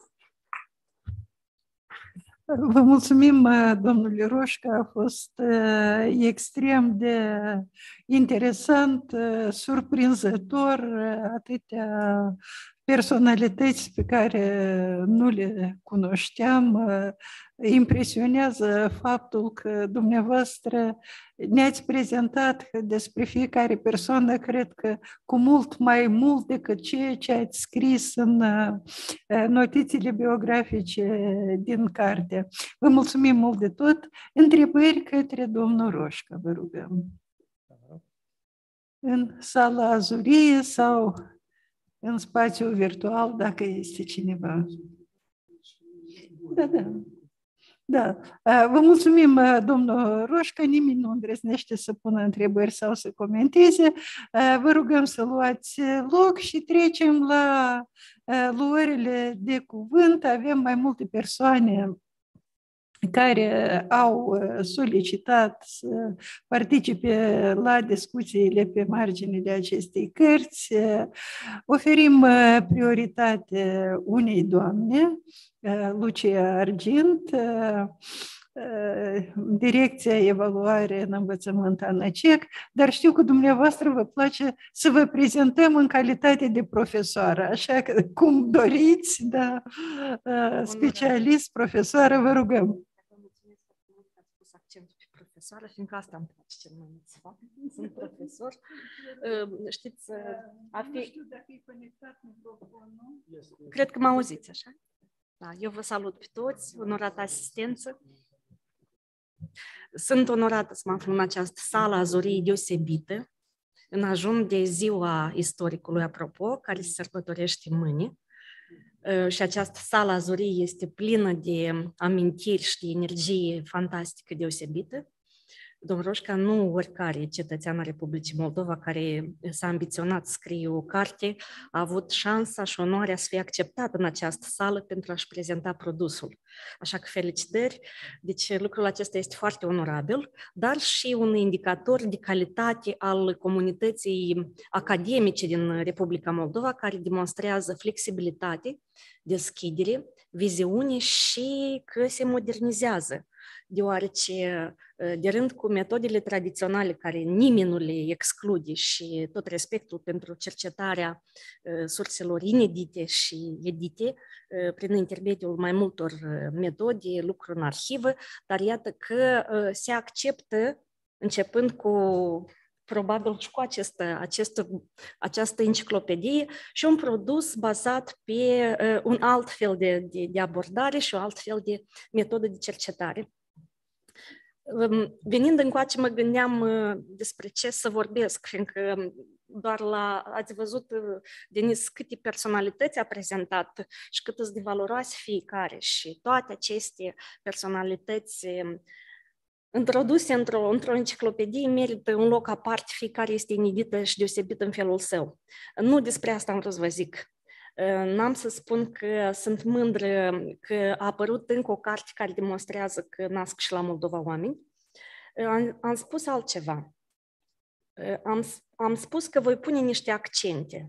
Vă mulțumim, domnule Roșca, a fost uh, extrem de interesant, uh, surprinzător, uh, atâtea personalități pe care nu le cunoșteam. Uh, impresionează faptul că dumneavoastră ne-ați prezentat despre fiecare persoană, cred că cu mult mai mult decât ceea ce ați scris în uh, notițele biografice din carte. Vă mulțumim mult de tot. Întrebări către domnul Roșca, vă rugăm. În sala azurie sau în spațiul virtual, dacă este cineva. Da, da. Da. Vă mulțumim, domnul Roșca. Nimeni nu îndrăznește să pună întrebări sau să comenteze. Vă rugăm să luați loc și trecem la luările de cuvânt. Avem mai multe persoane care au solicitat să participe la discuțiile pe marginile acestei cărți. Oferim prioritate unei doamne, Lucia Argint, Direcția Evaluare în Învățământ ANACEC, dar știu că dumneavoastră vă place să vă prezentăm în calitate de profesoară, așa că cum doriți, da, specialist, profesoară, vă rugăm. Accentul pe profesoară, fiindcă asta îmi place cel mai mult să fac. Sunt profesor. Știți, ar fi... Nu știu dacă e conectat microfonul. Cred că mă auziți, așa? Da, eu vă salut pe toți, onorată asistență. Sunt onorată să mă aflu în această sală azurie deosebită, în ajun de ziua istoricului, apropo, care se sărbătorește mâine. Și această sală azurie este plină de amintiri și de energie fantastică deosebită. Domnul Roșca, nu oricare cetățean al Republicii Moldova care s-a ambiționat să scrie o carte a avut șansa și onoarea să fie acceptat în această sală pentru a-și prezenta produsul. Așa că felicitări, deci lucrul acesta este foarte onorabil, dar și un indicator de calitate al comunității academice din Republica Moldova, care demonstrează flexibilitate, deschidere, viziune și că se modernizează, deoarece, de rând cu metodele tradiționale care nimeni nu le exclude și tot respectul pentru cercetarea surselor inedite și edite, prin intermediul mai multor metode, lucru în arhivă, dar iată că se acceptă, începând cu probabil și cu acest, acest, această enciclopedie și un produs bazat pe uh, un alt fel de, de, de abordare și un alt fel de metodă de cercetare. Um, venind încoace, mă gândeam uh, despre ce să vorbesc, fiindcă doar la, ați văzut, uh, Denis, câte personalități a prezentat și cât de valoroase fiecare și toate aceste personalități uh, introduse într-o, într-o enciclopedie merită un loc aparte, fiecare este inedită și deosebită în felul său. Nu despre asta am vrut să vă zic. N-am să spun că sunt mândră că a apărut încă o carte care demonstrează că nasc și la Moldova oameni. Am, am spus altceva. Am, am spus că voi pune niște accente.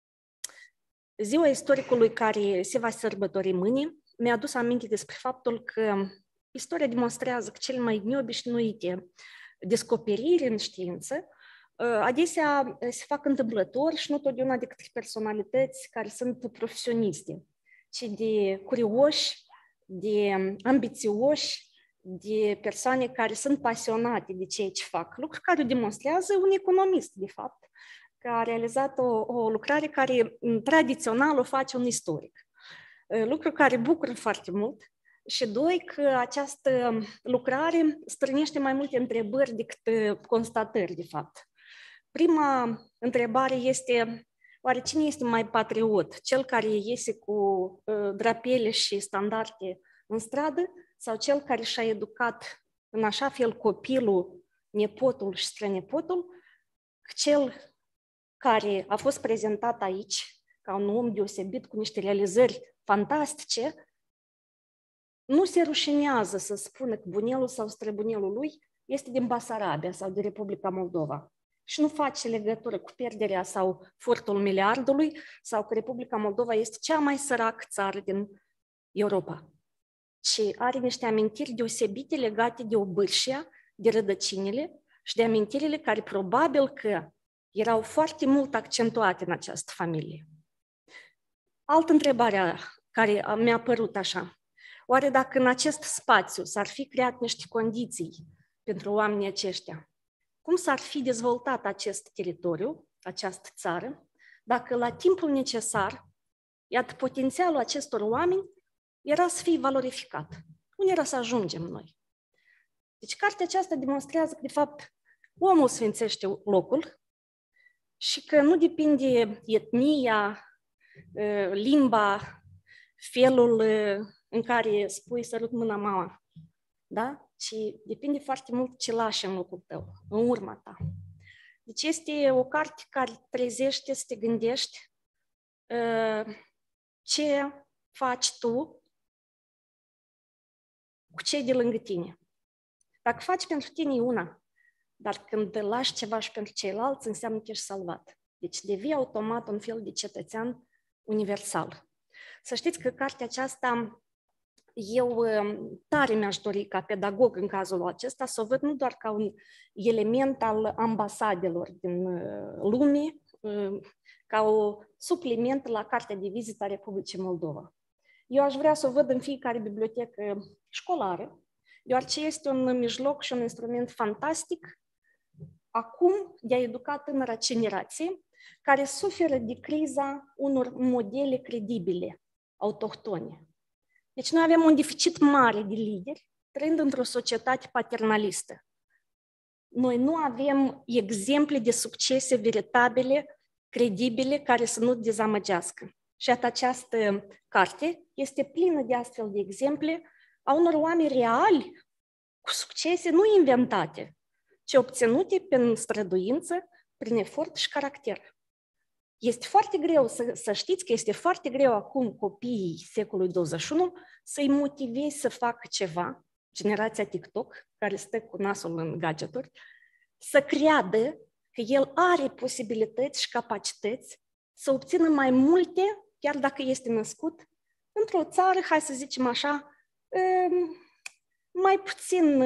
Ziua istoricului care se va sărbători mâine mi-a adus aminte despre faptul că istoria demonstrează că cele mai neobișnuite descoperiri în știință adesea se fac întâmplător și nu totdeauna de către personalități care sunt profesioniste, ci de curioși, de ambițioși, de persoane care sunt pasionate de ceea ce fac. Lucru care demonstrează un economist, de fapt, care a realizat o, o lucrare care tradițional o face un istoric. Lucru care bucură foarte mult. Și doi, că această lucrare strânește mai multe întrebări decât constatări, de fapt. Prima întrebare este, oare cine este mai patriot? Cel care iese cu uh, drapele și standarde în stradă sau cel care și-a educat în așa fel copilul, nepotul și strănepotul, cel care a fost prezentat aici ca un om deosebit cu niște realizări fantastice, nu se rușinează să spună că bunelul sau străbunelul lui este din Basarabia sau din Republica Moldova și nu face legătură cu pierderea sau furtul miliardului sau că Republica Moldova este cea mai săracă țară din Europa. ci are niște amintiri deosebite legate de obârșia, de rădăcinile și de amintirile care probabil că erau foarte mult accentuate în această familie. Altă întrebare care mi-a părut așa. Oare dacă în acest spațiu s-ar fi creat niște condiții pentru oamenii aceștia, cum s-ar fi dezvoltat acest teritoriu, această țară, dacă la timpul necesar, iată, potențialul acestor oameni era să fie valorificat? Unde era să ajungem noi? Deci cartea aceasta demonstrează că, de fapt, omul sfințește locul și că nu depinde etnia, limba, felul în care spui sărut mâna mama, da? Ci depinde foarte mult ce lași în locul tău, în urma ta. Deci este o carte care trezește să te gândești ce faci tu cu cei de lângă tine. Dacă faci pentru tine e una, dar când lași ceva și pentru ceilalți, înseamnă că ești salvat. Deci devii automat un fel de cetățean universal. Să știți că cartea aceasta, eu tare mi-aș dori ca pedagog în cazul acesta să o văd nu doar ca un element al ambasadelor din lume, ca o supliment la cartea de vizită a Republicii Moldova. Eu aș vrea să o văd în fiecare bibliotecă școlară, deoarece este un mijloc și un instrument fantastic acum de a educa tânăra generație care suferă de criza unor modele credibile, autohtone. Deci noi avem un deficit mare de lideri, trăind într-o societate paternalistă. Noi nu avem exemple de succese veritabile, credibile, care să nu dezamăgească. Și această carte este plină de astfel de exemple a unor oameni reali, cu succese nu inventate, ci obținute prin străduință, prin efort și caracter. Este foarte greu, să, să știți că este foarte greu acum copiii secolului douăzeci și unu să-i motivezi să facă ceva, generația TikTok, care stă cu nasul în gadgeturi, să creadă că el are posibilități și capacități să obțină mai multe, chiar dacă este născut într-o țară, hai să zicem așa, mai puțin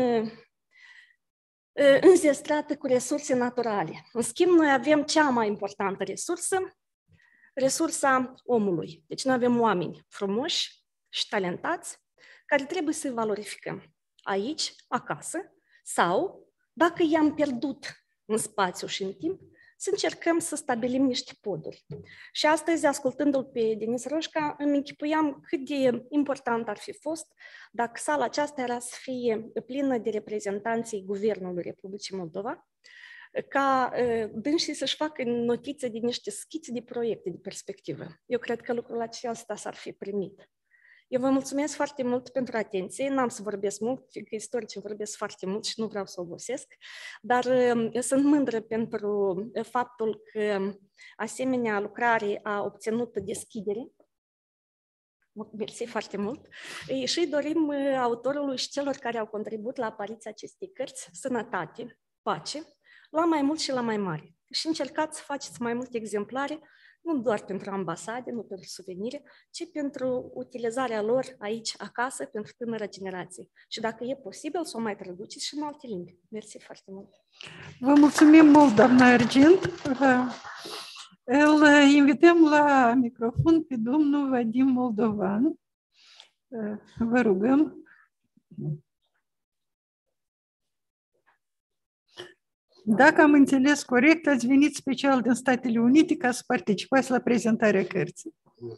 înzestrată cu resurse naturale. În schimb, noi avem cea mai importantă resursă, resursa omului. Deci noi avem oameni frumoși și talentați care trebuie să-i valorificăm aici, acasă, sau, dacă i-am pierdut în spațiu și în timp, să încercăm să stabilim niște poduri. Și astăzi, ascultându-l pe Denis Roșca, îmi închipuiam cât de important ar fi fost dacă sala aceasta era să fie plină de reprezentanții Guvernului Republicii Moldova, ca uh, dânsii să-și facă notițe de niște schițe de proiecte de perspectivă. Eu cred că lucrul acesta s-ar fi primit. Eu vă mulțumesc foarte mult pentru atenție. N-am să vorbesc mult, fiindcă istoricii vorbesc foarte mult și nu vreau să obosesc, dar uh, sunt mândră pentru faptul că asemenea lucrare a obținut deschidere. Mersi foarte mult. Și dorim autorului și celor care au contribuit la apariția acestei cărți sănătate, pace, la mai mult și la mai mare. Și încercați să faceți mai multe exemplare, nu doar pentru ambasade, nu pentru suvenire, ci pentru utilizarea lor aici, acasă, pentru tânăra generație. Și dacă e posibil, să o mai traduceți și în alte limbi. Mersi foarte mult. Vă mulțumim mult, doamna Argint. Îl invităm la microfon pe domnul Vadim Moldovan. Vă rugăm. Dacă am înțeles corect, ați venit special din Statele Unite ca să participați la prezentarea cărții.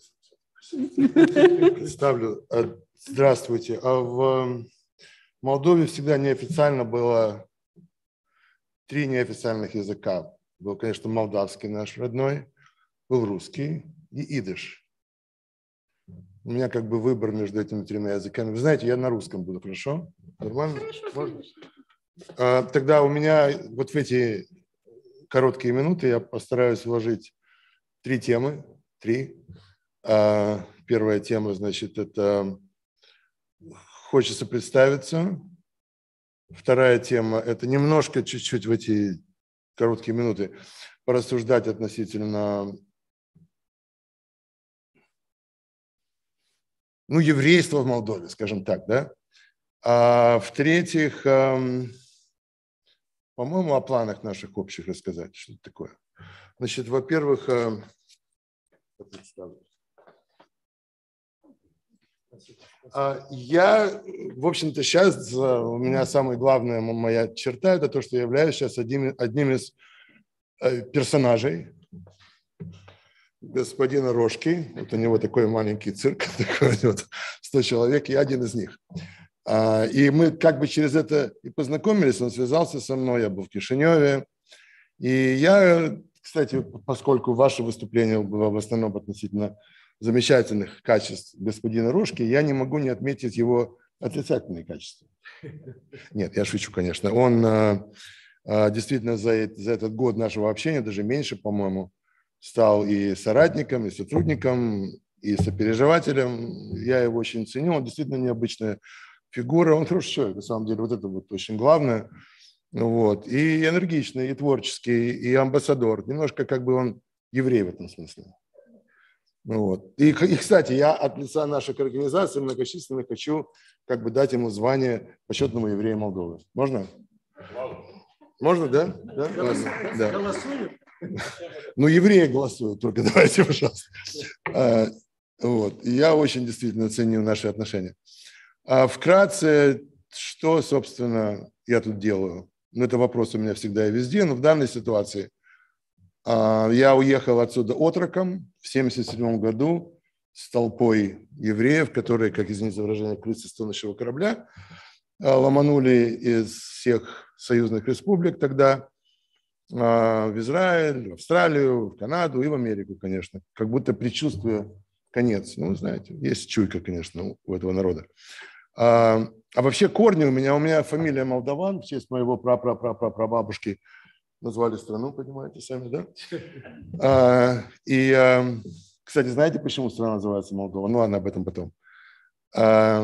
Представлю. Здравствуйте. В Молдове всегда неофициально было три неофициальных языка. Был, конечно, молдавский наш родной, был русский и идиш. У меня как бы выбор между этими тремя языками. Вы знаете, я на русском буду, хорошо? Нормально? Хорошо, а, тогда у меня вот в эти короткие минуты я постараюсь вложить три темы. Три. А, первая тема, значит, это хочется представиться. Вторая тема – это немножко, чуть-чуть в эти короткие минуты порассуждать относительно ну, еврейство в Молдове, скажем так, да. А в-третьих, эм, по-моему, о планах наших общих рассказать, что это такое. Значит, во-первых, эм, я, в общем-то, сейчас у меня самая главная моя черта – это то, что я являюсь сейчас одним, одним из персонажей господина Рожки. Вот у него такой маленький цирк, такой вот сто человек, я один из них. И мы как бы через это и познакомились, он связался со мной, я был в Кишиневе. И я, кстати, поскольку ваше выступление было в основном относительно замечательных качеств господина Рожки, я не могу не отметить его отрицательные качества. Нет, я шучу, конечно. Он действительно за, за этот год нашего общения, даже меньше, по-моему, стал и соратником, и сотрудником, и сопереживателем. Я его очень ценю, он действительно необычная фигура, он хороший человек, на самом деле, вот это вот очень главное. Вот. И энергичный, и творческий, и амбассадор. Немножко как бы он еврей в этом смысле. Вот. И, и, кстати, я от лица нашей организации многочисленной хочу как бы дать ему звание почетному еврею Молдовы. Можно? Можно, да? Да? Да. Голосуем? Ну, евреи голосуют, только давайте, пожалуйста. А, вот. И я очень действительно ценю наши отношения. А вкратце, что, собственно, я тут делаю? Ну, это вопрос у меня всегда и везде, но в данной ситуации а, я уехал отсюда отроком в семьдесят седьмом году с толпой евреев, которые, как извините за выражение, крысы с тонущего корабля, а, ломанули из всех союзных республик тогда а, в Израиль, в Австралию, в Канаду и в Америку, конечно, как будто предчувствуя конец. Ну, знаете, есть чуйка, конечно, у этого народа. А, а вообще корни у меня, у меня фамилия Молдаван, в честь моего пра-пра-пра-пра-прабабушки назвали страну, понимаете, сами, да? А, и, а, кстати, знаете, почему страна называется Молдова? Ну, ладно, об этом потом. А,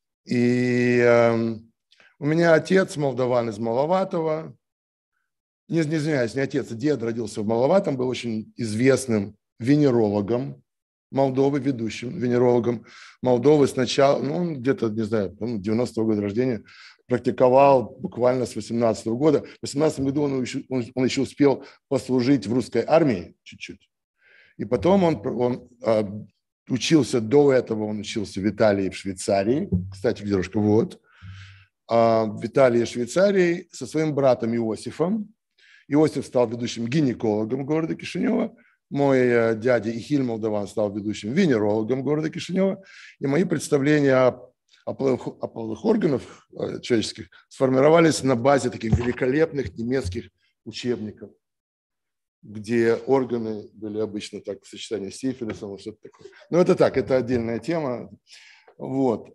и а, у меня отец Молдаван из Маловатого. Не, не извиняюсь, не отец, а дед родился в Маловатом, был очень известным венерологом Молдовы, ведущим венерологом Молдовы сначала, ну, он где-то, не знаю, девяностого года рождения, практиковал буквально с восемнадцатого года. В восемнадцатом году он еще, он, он еще успел послужить в русской армии чуть-чуть. И потом он, он а, учился, до этого он учился в Италии и в Швейцарии. Кстати, девушка, вот. А, в Италии и Швейцарии со своим братом Иосифом. Иосиф стал ведущим гинекологом города Кишинева. Мой дядя Ихиль Молдаван стал ведущим венерологом города Кишинева. И мои представления о, о, половых, о половых органах человеческих сформировались на базе таких великолепных немецких учебников, где органы были обычно так в сочетании с сифилисом и что-то такое. Но это так, это отдельная тема. Вот.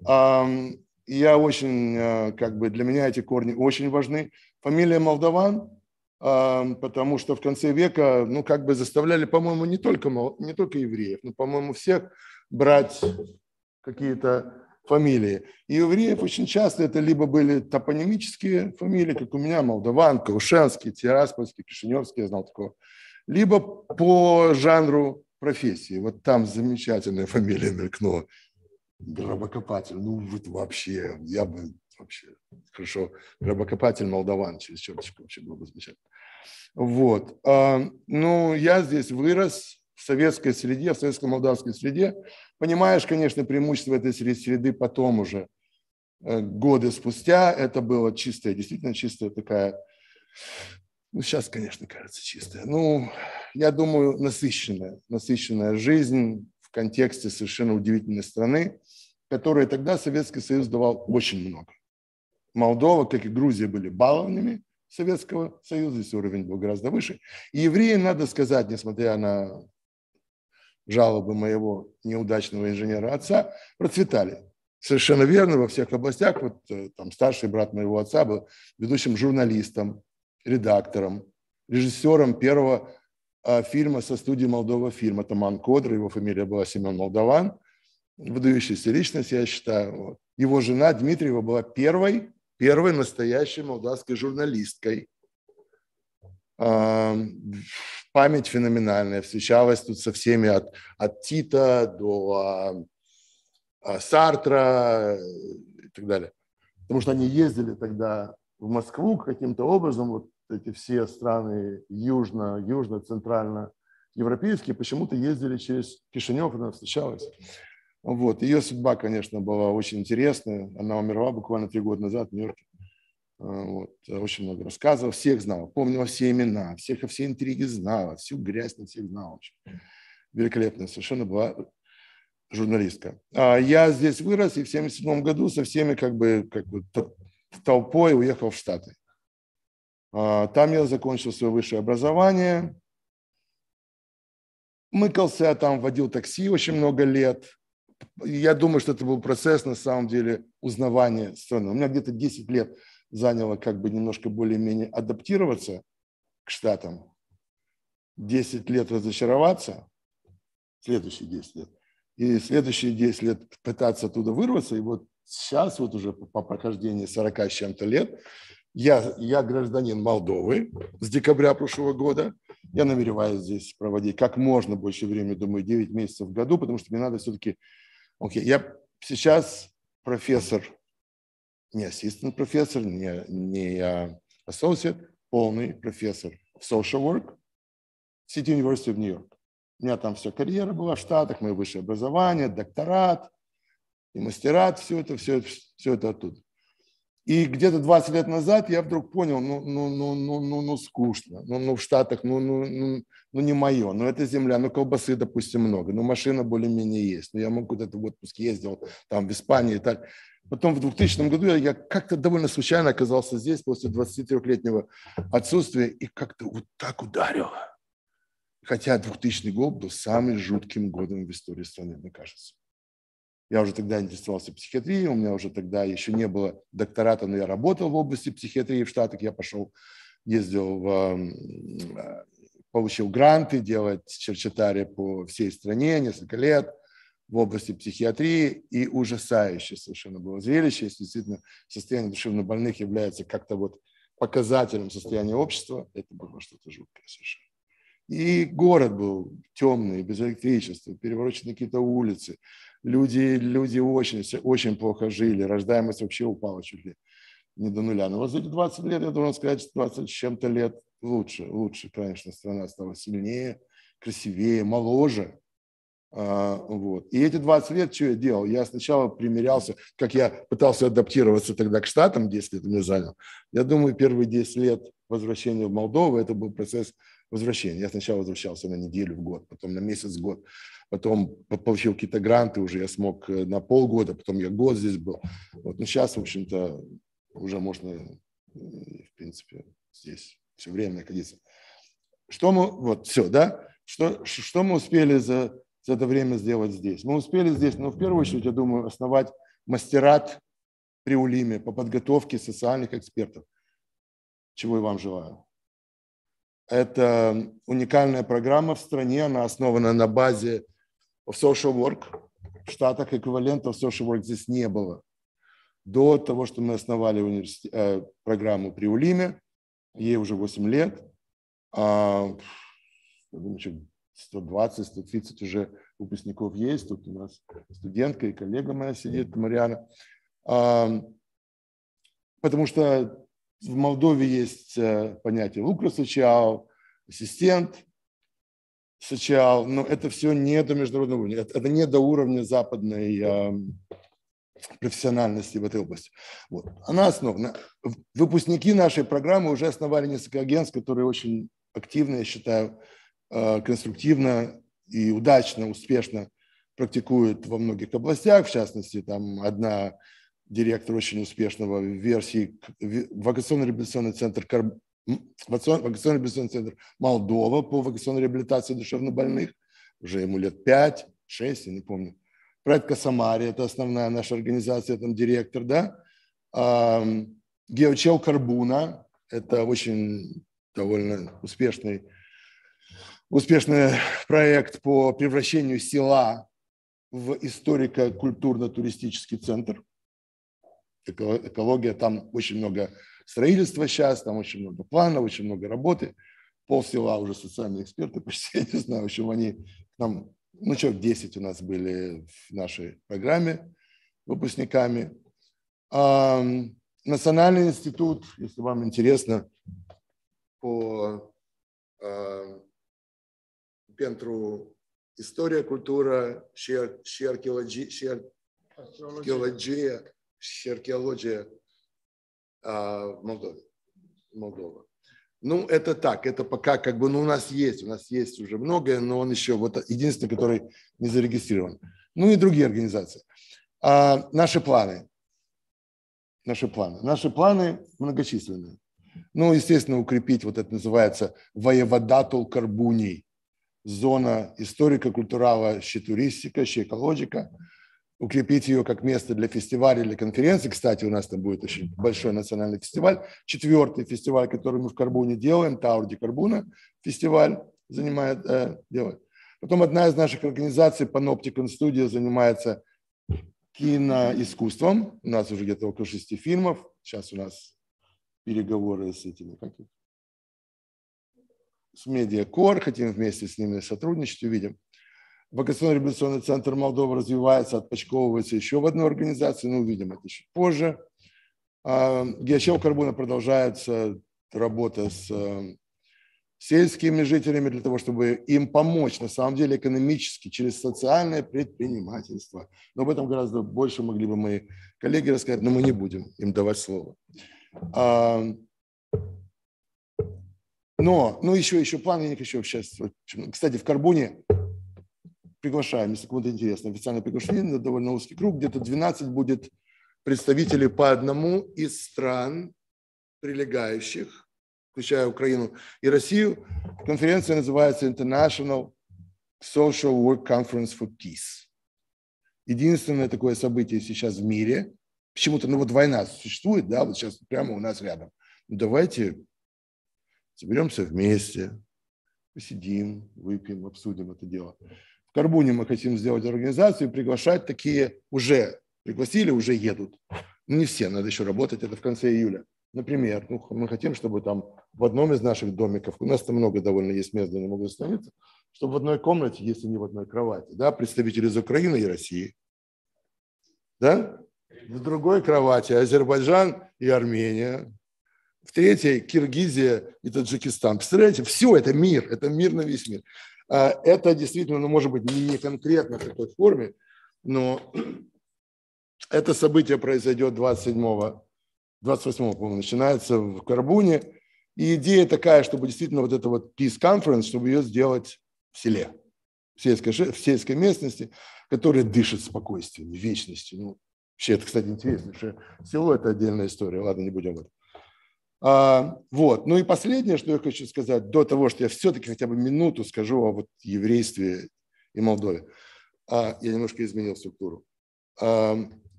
Я очень, как бы, для меня эти корни очень важны. Фамилия Молдаван, потому что в конце века, ну, как бы заставляли, по-моему, не только, не только евреев, но, по-моему, всех брать какие-то фамилии. И у евреев очень часто это либо были топонимические фамилии, как у меня, Молдаван, Каушенский, Тираспольский, Кишиневский, я знал такого, либо по жанру профессии. Вот там замечательная фамилия мелькнула. Гробокопатель, ну, вот вообще, я бы вообще, хорошо, гробокопатель Молдаван, через черточку вообще было бы замечательно. Вот, ну, я здесь вырос в советской среде, в советско-молдавской среде. Понимаешь, конечно, преимущество этой среды потом уже, годы спустя, это было чистая, действительно чистая такая, ну, сейчас, конечно, кажется чистая, ну, я думаю, насыщенная, насыщенная жизнь в контексте совершенно удивительной страны, которой тогда Советский Союз давал очень много. Молдова, как и Грузия, были балованными Советского Союза, здесь уровень был гораздо выше. И евреи, надо сказать, несмотря на жалобы моего неудачного инженера отца, процветали. Совершенно верно, во всех областях. Вот там старший брат моего отца был ведущим журналистом, редактором, режиссером первого а, фильма со студии Молдова фильм. Это Ман Кодр, его фамилия была Семен Молдаван. Выдающаяся личность, я считаю. Его жена Дмитриева была первой, первой настоящей молдавской журналисткой. Память феноменальная, встречалась тут со всеми от, от Тита до Сартра и так далее. Потому что они ездили тогда в Москву каким-то образом, вот эти все страны южно, южно-центрально-европейские почему-то ездили через Кишинев, она встречалась. Вот. Ее судьба, конечно, была очень интересная. Она умерла буквально три года назад в Нью-Йорке. Вот. Очень много рассказывала, всех знала, помнила все имена, всех, все интриги знала, всю грязь на всех знала. Великолепная совершенно была журналистка. А я здесь вырос и в семьдесят седьмом году со всеми как бы, как бы толпой уехал в Штаты. А там я закончил свое высшее образование, мыкался, там водил такси очень много лет. Я думаю, что это был процесс на самом деле узнавания страны. У меня где-то десять лет заняло как бы немножко более-менее адаптироваться к Штатам, десять лет разочароваться, следующие десять лет, и следующие десять лет пытаться оттуда вырваться, и вот сейчас вот уже по прохождении сорока с чем-то лет я, я гражданин Молдовы с декабря прошлого года, я намереваюсь здесь проводить как можно больше времени, думаю, девять месяцев в году, потому что мне надо все-таки, окей, я сейчас профессор, не ассистент профессор, не, не associate, полный профессор в social work в City University of New York. У меня там вся карьера была в Штатах, мое высшее образование, докторат и мастерат, все это, все, это, все это оттуда. И где-то двадцать лет назад я вдруг понял, ну, ну, ну, ну, ну, ну скучно, ну, ну в Штатах, ну, ну, ну, ну не мое, ну это земля, ну колбасы, допустим, много, ну машина более-менее есть, ну я мог куда-то в отпуск ездил, там в Испании и так. Потом в двухтысячном году я, я как-то довольно случайно оказался здесь после двадцатитрёхлетнего отсутствия и как-то вот так ударило. Хотя двухтысячный год был самым жутким годом в истории страны, мне кажется. Я уже тогда интересовался психиатрией, у меня уже тогда еще не было доктората, но я работал в области психиатрии в Штатах. Я пошел, ездил, в, получил гранты делать черчетари по всей стране несколько лет в области психиатрии. И ужасающее совершенно было зрелище, если действительно состояние душевнобольных является как-то вот показателем состояния общества. Это было что-то жуткое совершенно. И город был темный, без электричества, переворочены какие-то улицы. Люди, люди очень, очень плохо жили, рождаемость вообще упала чуть ли не до нуля. Но вот за эти двадцать лет, я должен сказать, что двадцать с чем-то лет лучше, лучше, конечно, страна стала сильнее, красивее, моложе. А, вот. И эти двадцать лет, что я делал? Я сначала примерялся, как я пытался адаптироваться тогда к Штатам, десять лет мне занял. Я думаю, первые десять лет возвращения в Молдову, это был процесс возвращения. Я сначала возвращался на неделю в год, потом на месяц в год, потом получил какие-то гранты, уже я смог на полгода, потом я год здесь был. Вот. Но сейчас, в общем-то, уже можно, в принципе, здесь все время находиться. Что мы, вот, все, да? Что, что мы успели за, за это время сделать здесь? Мы успели здесь, ну, в первую очередь, я думаю, основать мастерат при УЛИМе по подготовке социальных экспертов, чего я вам желаю. Это уникальная программа в стране, она основана на базе social work. В Штатах эквивалентов social work здесь не было. До того, что мы основали университет, э, программу при УЛИМе, ей уже восемь лет, а, сто двадцать - сто тридцать уже выпускников есть. Тут у нас студентка и коллега моя сидит, Марьяна. А, потому что в Молдове есть понятие лукра социал, ассистент социал, но это все не до международного уровня, это не до уровня западной э, профессиональности в этой области. Вот. Она основана. Выпускники нашей программы уже основали несколько агентств, которые очень активно, я считаю, э, конструктивно и удачно, успешно практикуют во многих областях, в частности, там одна директор очень успешного версии вакационно-реабилитационный центр, вакационно-реабилитационный центр Молдова по вакационной реабилитации душевнобольных, уже ему лет пять, шесть, я не помню. Проект Касамари, это основная наша организация, там директор, да. Геочел Карбуна, это очень довольно успешный, успешный проект по превращению села в историко-культурно-туристический центр. Экология, там очень много строительства сейчас, там очень много планов, очень много работы. Пол села уже социальные эксперты, почти я не знаю, в общем, они к нам ну, человек десять у нас были в нашей программе выпускниками. А, Национальный институт, если вам интересно, по а, Пентру история, культура, археология, археология в Молдове. Молдова. Ну, это так, это пока как бы, ну, у нас есть, у нас есть уже многое, но он еще вот единственный, который не зарегистрирован. Ну и другие организации. А, наши планы. Наши планы. Наши планы многочисленные. Ну, естественно, укрепить, вот это называется воеводатул Карбуний, зона историко-культурала, щитуристика, щекологика. Укрепить ее как место для фестиваля, для конференции. Кстати, у нас там будет очень большой национальный фестиваль. Четвертый фестиваль, который мы в Карбуне делаем, Таур де Карбуна фестиваль занимает, э, делает. Потом одна из наших организаций, Panopticon Studio, занимается киноискусством. У нас уже где-то около шести фильмов. Сейчас у нас переговоры с этими, как их? С Медиакор. Хотим вместе с ними сотрудничать, увидим. Вакационно-революционный центр Молдовы развивается, отпочковывается еще в одну организацию, но увидим это чуть позже. Геочел Карбуна продолжается работа с сельскими жителями для того, чтобы им помочь, на самом деле, экономически, через социальное предпринимательство. Но об этом гораздо больше могли бы мои коллеги рассказать, но мы не будем им давать слово. Но, ну еще, еще планы, я не хочу сейчас. Кстати, в Карбуне приглашаем, если кому-то интересно, официальное приглашение, довольно узкий круг, где-то двенадцать будет представителей по одному из стран, прилегающих, включая Украину и Россию. Конференция называется International Social Work Conference for Peace. Единственное такое событие сейчас в мире. Почему-то, ну вот война существует, да, вот сейчас прямо у нас рядом. Ну давайте соберемся вместе, посидим, выпьем, обсудим это дело. В Карбуне мы хотим сделать организацию и приглашать такие, уже пригласили, уже едут. Ну, не все, надо еще работать, это в конце июля. Например, ну, мы хотим, чтобы там в одном из наших домиков, у нас там много довольно есть мест, где они могут остановиться, чтобы в одной комнате, если не в одной кровати, да, представители из Украины и России, да, в другой кровати Азербайджан и Армения, в третьей Киргизия и Таджикистан. Представляете, все, это мир, это мир на весь мир. Это действительно, ну, может быть, не конкретно в такой форме, но это событие произойдет двадцать седьмого, двадцать восьмого, по-моему, начинается в Карбуне. И идея такая, чтобы действительно вот это вот Peace Conference, чтобы ее сделать в селе, в сельской, в сельской местности, которая дышит спокойствием, вечностью. Ну, вообще, это, кстати, интересно, что село – это отдельная история. Ладно, не будем в этом. А, вот. Ну и последнее, что я хочу сказать, до того, что я все-таки хотя бы минуту скажу о вот еврействе и Молдове. А, я немножко изменил структуру. А,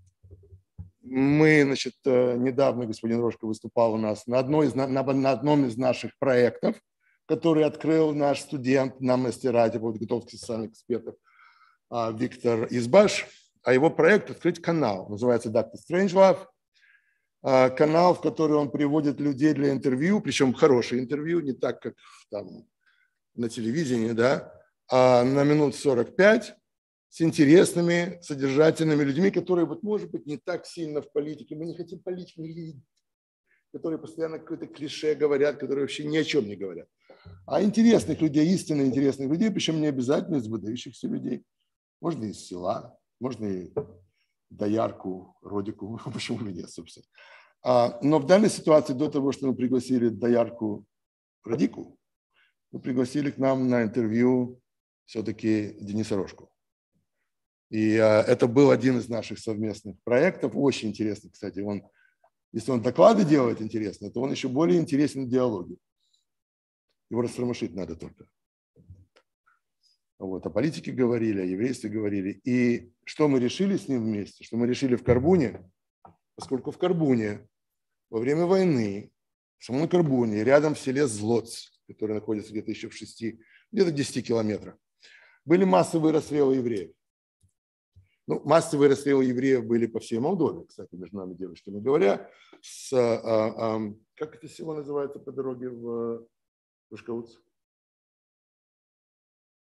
мы, значит, недавно господин Рожко выступал у нас на, одной из, на, на одном из наших проектов, который открыл наш студент на мастерате по подготовке социальных экспертов а, Виктор Избаш. А его проект «Открыть канал». Называется «Доктор Стрэнджлав». Канал, в который он приводит людей для интервью, причем хорошее интервью, не так, как там на телевидении, да, а на минут сорок пять с интересными, содержательными людьми, которые, вот, может быть, не так сильно в политике, мы не хотим политику, которые постоянно какое-то клише говорят, которые вообще ни о чем не говорят, а интересных людей, истинно интересных людей, причем не обязательно из выдающихся людей, можно из села, можно и доярку, родику, почему бы нет, собственно. А, но в данной ситуации, до того, что мы пригласили доярку Радику, мы пригласили к нам на интервью все-таки Дениса Рожку. И а, это был один из наших совместных проектов, очень интересный, кстати. Он, если он доклады делает интересно, то он еще более интересен в диалоге. Его растормошить надо только. Вот, о политике говорили, о еврействе говорили. И что мы решили с ним вместе? Что мы решили в Карбуне, поскольку в Карбуне во время войны, в самом Карбуне, рядом в селе Злоц, который находится где-то еще в шести, где-то десяти километрах, были массовые расстрелы евреев. Ну, массовые расстрелы евреев были по всей Молдове, кстати, между нами девочками говоря. С, а, а, как это село называется по дороге в Рушкауц?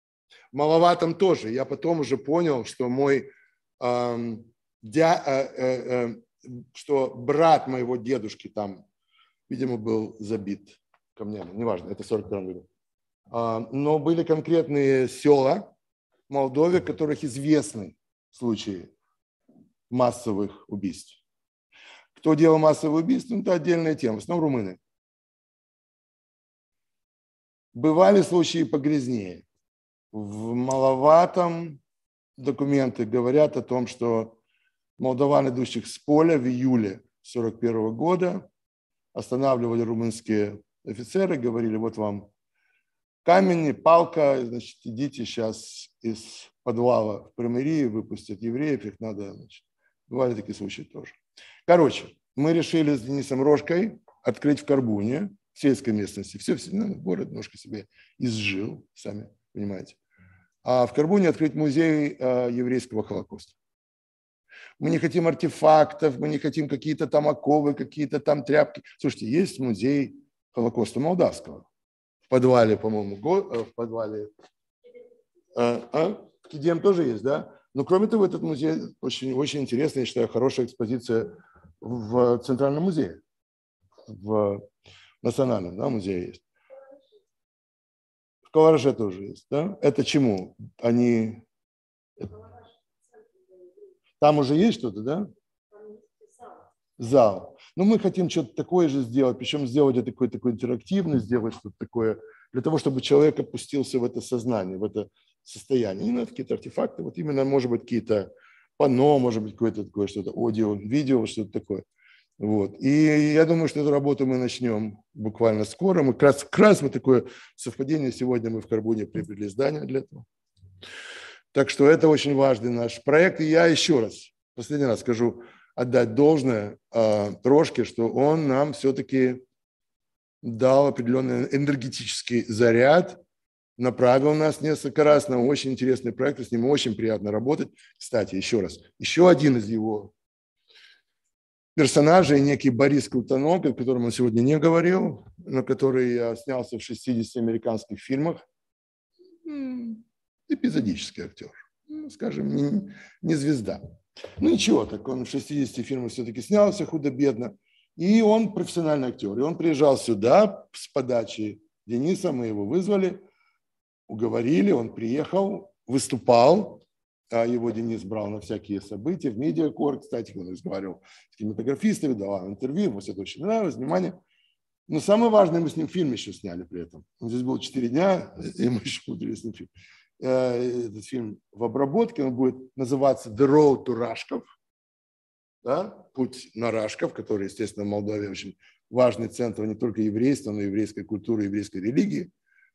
В Маловатом тоже. Я потом уже понял, что мой э, дя, э, э, э, что брат моего дедушки там, видимо, был забит камнями. Неважно, это в сорок первом году. Э, но были конкретные села в Молдове, в которых известны случаи массовых убийств. Кто делал массовые убийства, ну, это отдельная тема, в основном румыны. Бывали случаи погрязнее. В Маловатом документы говорят о том, что молдаван, идущих с поля в июле сорок первого года, останавливали румынские офицеры, говорили, вот вам камень, палка, значит, идите сейчас из подвала в Приморье, выпустят евреев, их надо, значит, бывали такие случаи тоже. Короче, мы решили с Денисом Рожкой открыть в Карбуне, в сельской местности, все, все ну, город немножко себе изжил, сами понимаете, а в Карбуне открыть музей э, еврейского Холокоста. Мы не хотим артефактов, мы не хотим какие-то там оковы, какие-то там тряпки. Слушайте, есть музей Холокоста молдавского. В подвале, по-моему, в подвале. А, а? В Кидем тоже есть, да? Но кроме того, этот музей очень, очень интересный, я считаю, хорошая экспозиция в Центральном музее. В Национальном, да, музее есть. В Калараже тоже есть, да? Это чему? Они... Там уже есть что-то, да? Зал. Но мы хотим что-то такое же сделать, причем сделать это такой, такой интерактивный, сделать что-то такое, для того, чтобы человек опустился в это сознание, в это состояние. Не надо какие-то артефакты, вот именно, может быть, какие-то панно, может быть, какое-то такое что-то, аудио, видео, что-то такое. Вот. И я думаю, что эту работу мы начнем буквально скоро. Мы как раз, как раз вот такое совпадение. Сегодня мы в Карбуне приобрели здание для этого. Так что это очень важный наш проект. И я еще раз, последний раз скажу, отдать должное э, Трошке, что он нам все-таки дал определенный энергетический заряд, направил нас несколько раз на очень интересный проект, и с ним очень приятно работать. Кстати, еще раз, еще один из его персонажей, некий Борис Крутанок, о котором он сегодня не говорил, но который снялся в шестидесяти американских фильмах. Эпизодический актер, ну, скажем, не, не звезда. Ну ничего, так он в шестидесяти фильмах все-таки снялся худо-бедно. И он профессиональный актер. И он приезжал сюда с подачи Дениса, мы его вызвали, уговорили, он приехал, выступал. А его Денис брал на всякие события, в медиакор, кстати, он разговаривал с кинематографистами, давал интервью, ему все это очень нравилось, внимание. Но самое важное, мы с ним фильм еще сняли при этом. Он здесь был четыре дня, и мы еще интересный фильм. Этот фильм в обработке, он будет называться «The Road to Рашков», да? «Путь на Рашков», который, естественно, в Молдове очень важный центр не только еврейства, но и еврейской культуры, еврейской религии.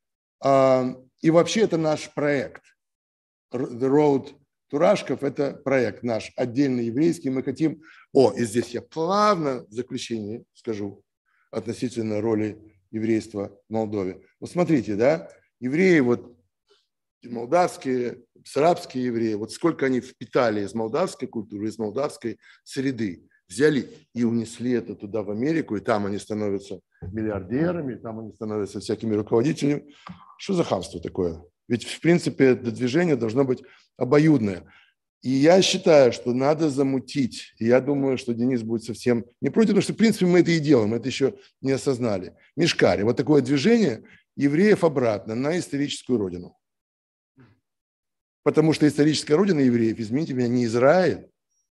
И вообще это наш проект. «The Road to Рашков» – это проект наш, отдельный еврейский. Мы хотим… О, и здесь я плавно в заключение скажу относительно роли еврейства в Молдове. Вот смотрите, да, евреи вот молдавские, бессарабские евреи, вот сколько они впитали из молдавской культуры, из молдавской среды, взяли и унесли это туда, в Америку, и там они становятся миллиардерами, и там они становятся всякими руководителями. Что за хамство такое? Ведь, в принципе, это движение должно быть обоюдное. И я считаю, что надо замутить. И я думаю, что Денис будет совсем не против, потому что, в принципе, мы это и делаем, мы это еще не осознали. Мишкари, вот такое движение евреев обратно на историческую родину. Потому что историческая родина евреев, извините меня, не Израиль,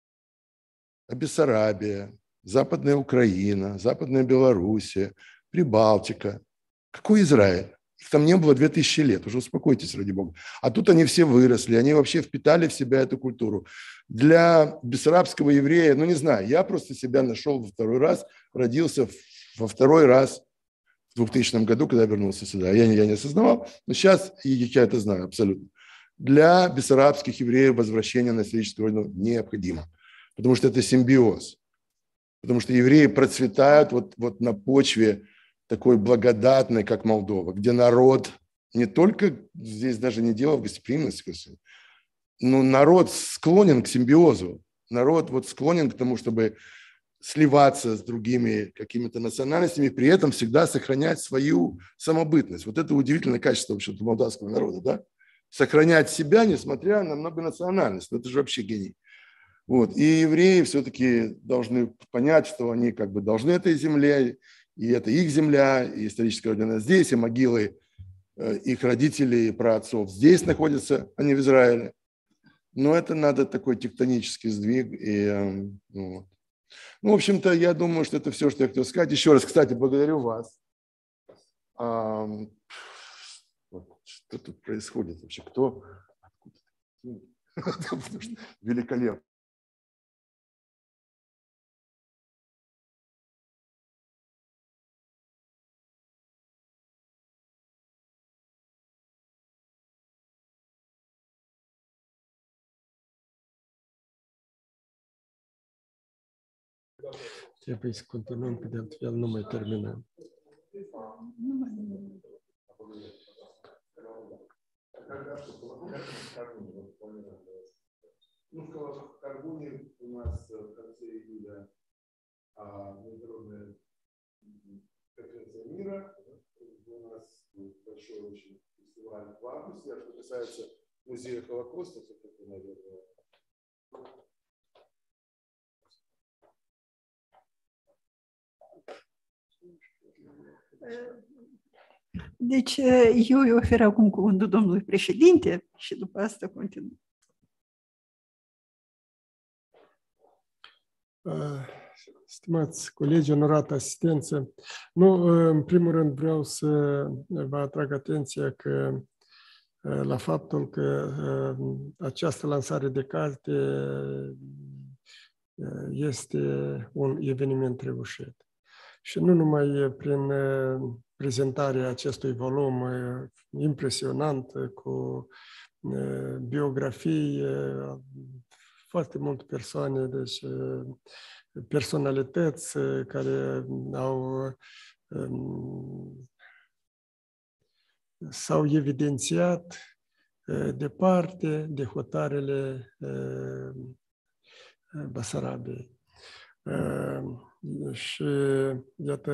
а Бессарабия, Западная Украина, Западная Белоруссия, Прибалтика. Какой Израиль? Их там не было две тысячи лет, уже успокойтесь, ради бога. А тут они все выросли, они вообще впитали в себя эту культуру. Для бессарабского еврея, ну не знаю, я просто себя нашел во второй раз, родился во второй раз в двухтысячном году, когда вернулся сюда. Я, я не осознавал, но сейчас я это знаю абсолютно. Для бессарабских евреев возвращение на историческую родину необходимо, потому что это симбиоз. Потому что евреи процветают вот, вот на почве такой благодатной, как Молдова, где народ не только, здесь даже не дело в гостеприимности, но народ склонен к симбиозу. Народ вот склонен к тому, чтобы сливаться с другими какими-то национальностями, при этом всегда сохранять свою самобытность. Вот это удивительное качество вообще молдавского народа, да? сохранять себя, несмотря на многонациональность. Ну, это же вообще гений. Вот. И евреи все-таки должны понять, что они как бы должны этой земле, и это их земля, и историческая родина здесь, и могилы их родителей и праотцов здесь находятся, а не в Израиле. Но это надо такой тектонический сдвиг. И, ну, ну, в общем-то, я думаю, что это все, что я хотел сказать. Еще раз, кстати, благодарю вас. А, что тут происходит вообще? Кто? Великолепно. Trebuie să continuăm, că de altfel nu mai terminăm. Ну, в Карбуне у нас в конце июля международная конференция мира. У нас большой очень фестиваль в августе. А что касается музея Холокоста, то это, наверное, Deci, eu îi ofer acum cuvântul domnului președinte și după asta continuăm. Stimați colegi, onorată asistență, nu, în primul rând vreau să vă atrag atenția că la faptul că această lansare de carte este un eveniment reușit. Și nu numai prin prezentarea acestui volum impresionant cu biografii foarte multe persoane, deci personalități care au s-au evidențiat departe de hotarele Basarabiei. Și iată,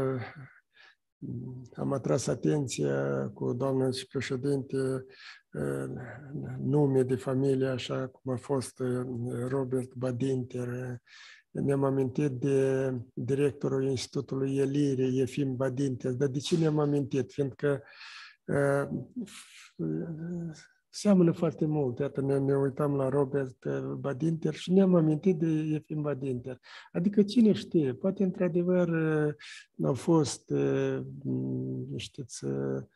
am atras atenția cu doamna președinte nume de familie, așa cum a fost Robert Badinter. Ne-am amintit de directorul Institutului Elirie, Efim Badinter. Dar de ce ne-am amintit? Fiindcă seamănă foarte mult. Iată, ne, ne uitam la Robert Badinter și ne-am amintit de Efim Badinter. Adică cine știe, poate într-adevăr au fost, știți,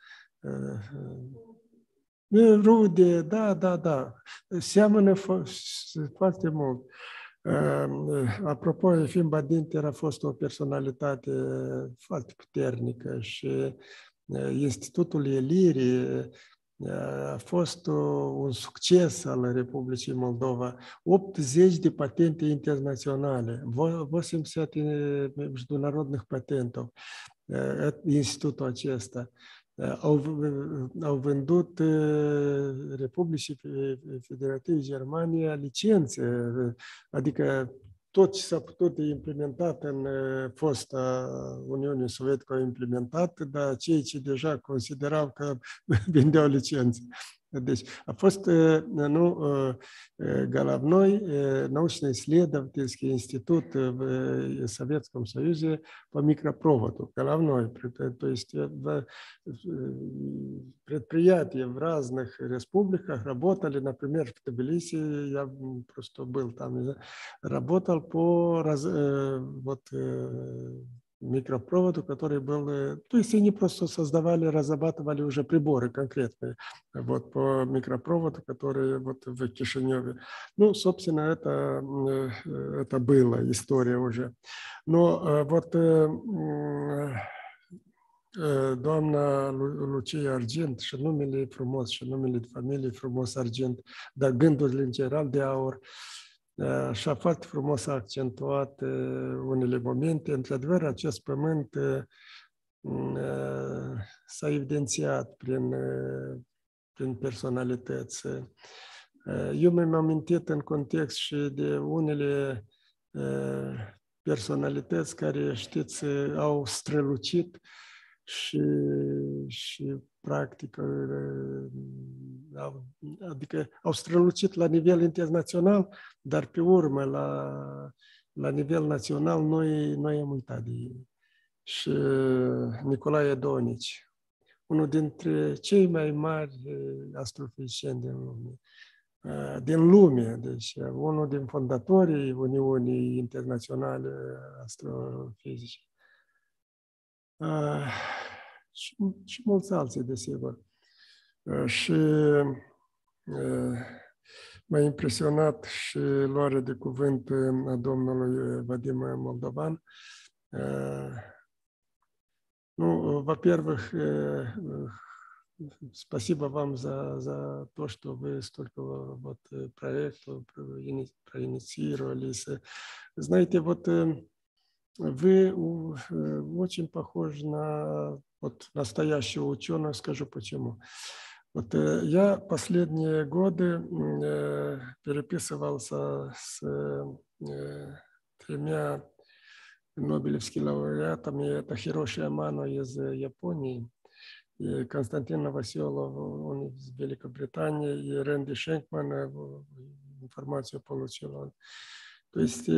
rude, da, da, da, seamănă foarte mult. Apropo, Efim Badinter a fost o personalitate foarte puternică și Institutul Elirie a fost un succes al Republicii Moldova. optzeci de patente internaționale, восемьдесят международных патентов, institutul acesta. Au, au vândut Republicii Federative Germania licențe, adică tot ce s-a putut implementat în fosta Uniune Sovietică au implementat, dar cei ce deja considerau că vindeau licențe. Deci a fost, ну, головной научно-исследовательский институт в Советском Союзе по микропроводу. Головной. То есть предприятия в разных республиках работали, например, в Тбилиси, я просто был там, работал по вот, микропроводу, который был... То есть они просто создавали, разрабатывали уже приборы конкретные вот, по микропроводу, которые вот в Кишиневе. Ну, собственно, это, это была история уже. Но вот doamna Lucia Argent și numele frumos și numele de familie frumos Argent, dar gândurile în general de aur. Și a foarte frumos a accentuat unele momente. Într-adevăr, acest pământ s-a evidențiat prin, prin personalități. Eu mi-am amintit în context și de unele personalități care, știți, au strălucit și și practică, adică au strălucit la nivel internațional, dar pe urmă la, la nivel național noi, noi am uitat de ei. Și Nicolae Donici, unul dintre cei mai mari astrofizicieni din lume. din lume, deci unul din fondatorii Uniunii Internaționale Astrofizice. Uh, și, și mulți alții, desigur. Uh, și uh, m-a impresionat și luarea de cuvânt a domnului Vadim Moldovan. Uh, ну, во-первых, спасибо вам за, за то, что вы столько вот проектов проинициировали. Знаете, вот вы очень похожи на вот настоящего ученого, скажу почему. Вот я последние годы переписывался с тремя нобелевскими лауреатами. Это Хироши Амано из Японии, и Константин Новоселов, он из Великобритании, и Рэнди Шенкман, информацию получил он. То есть,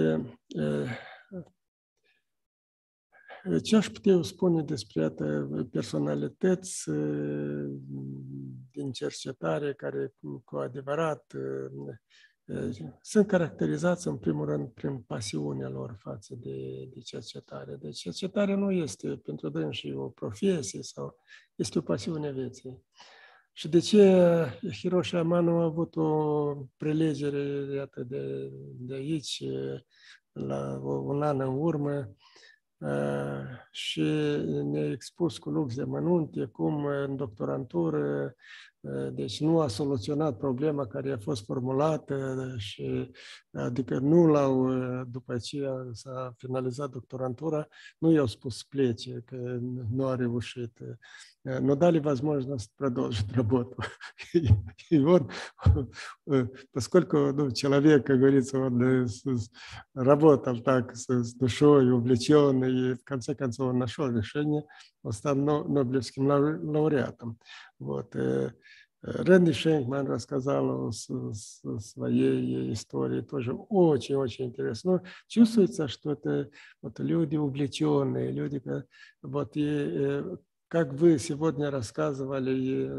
ce aș putea spune despre personalități din cercetare care cu adevărat sunt caracterizați în primul rând prin pasiunea lor față de, de cercetare. Deci cercetarea nu este pentru dânsii o profesie sau este o pasiune vieții. Și de ce Hiroshi Amano a avut o prelegere iată, de, de aici la un an în urmă și ne-a expus cu lux de mănunte cum în doctorantură deci nu a soluționat problema care a fost formulată și adică nu l-au, după aceea s-a finalizat doctorantura, nu i-au spus să plece, că nu a reușit. Но дали возможность продолжить работу. И он, поскольку ну, человек, как говорится, он работал так с, с душой, увлеченный, и в конце концов он нашел решение, он стал Нобелевским лауреатом. Вот. Рэнди Шенкман рассказал о своей истории, тоже очень-очень интересно. Но чувствуется, что это вот люди увлеченные, люди, вот, и как вы сегодня рассказывали,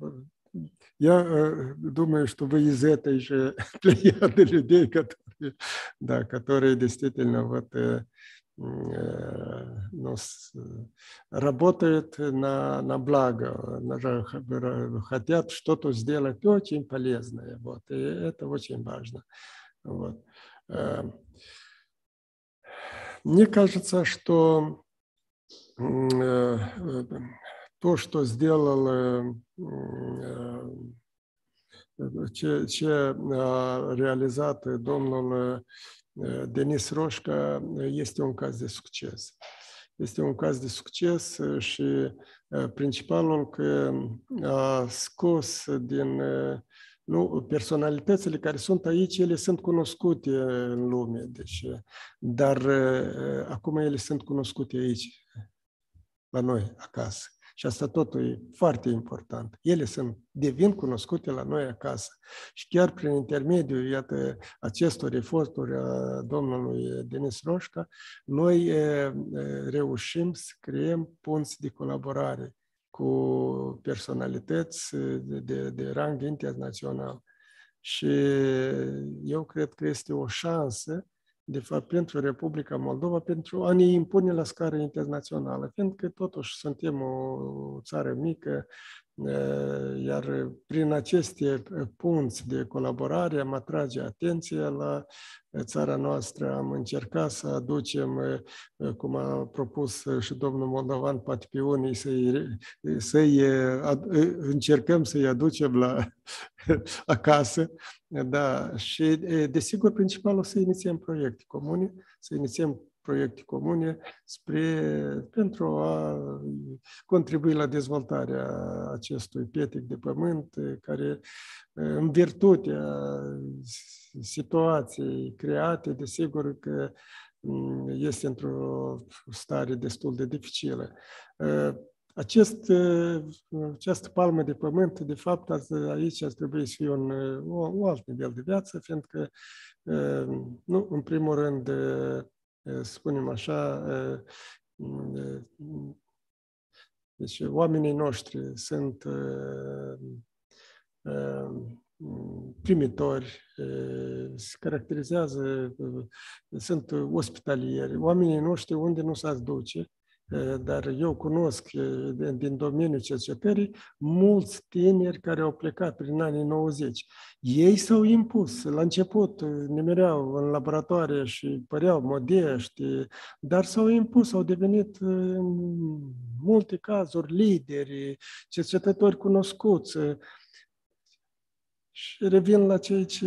я думаю, что вы из этой же плеяды людей, которые, да, которые действительно вот, ну, работают на, на благо, хотят что-то сделать очень полезное. Вот, и это очень важно. Вот. Мне кажется, что то, что сделал, ce, ce a realizat domnul Denis Roșca este un caz de succes. Este un caz de succes și principalul că a scos din nu, personalitățile care sunt aici, ele sunt cunoscute în lume, deci, dar acum ele sunt cunoscute aici, la noi, acasă. Și asta totul e foarte important. Ele sunt, devin cunoscute la noi acasă. Și chiar prin intermediul, iată, acestor eforturi a domnului Denis Roșca, noi reușim să creăm punți de colaborare cu personalități de, de, de rang internațional. Și eu cred că este o șansă, de fapt, pentru Republica Moldova, pentru a ne impune la scară internațională, fiindcă totuși suntem o țară mică, iar prin aceste punți de colaborare am atrage atenția la țara noastră, am încercat să aducem, cum a propus și domnul Moldovan, poate pe unii să-i, să-i încercăm să-i aducem la acasă, da, și desigur principalul să inițiem proiecte comune, să inițiem proiecte comune spre, pentru a contribui la dezvoltarea acestui pietic de pământ care, în virtutea situației create, desigur că este într-o stare destul de dificilă. Acest, această palmă de pământ, de fapt, aici ar trebui să fie un, un alt nivel de viață, fiindcă, nu, în primul rând, să spunem așa, deci oamenii noștri sunt primitori, se caracterizează, sunt ospitalieri. Oamenii noștri unde nu s-ar duce, dar eu cunosc din domeniul cercetării mulți tineri care au plecat prin anii nouăzeci. Ei s-au impus. La început nimereau în laboratoare și păreau modești, dar s-au impus, au devenit în multe cazuri lideri, cercetători cunoscuți. Și revin la ceea ce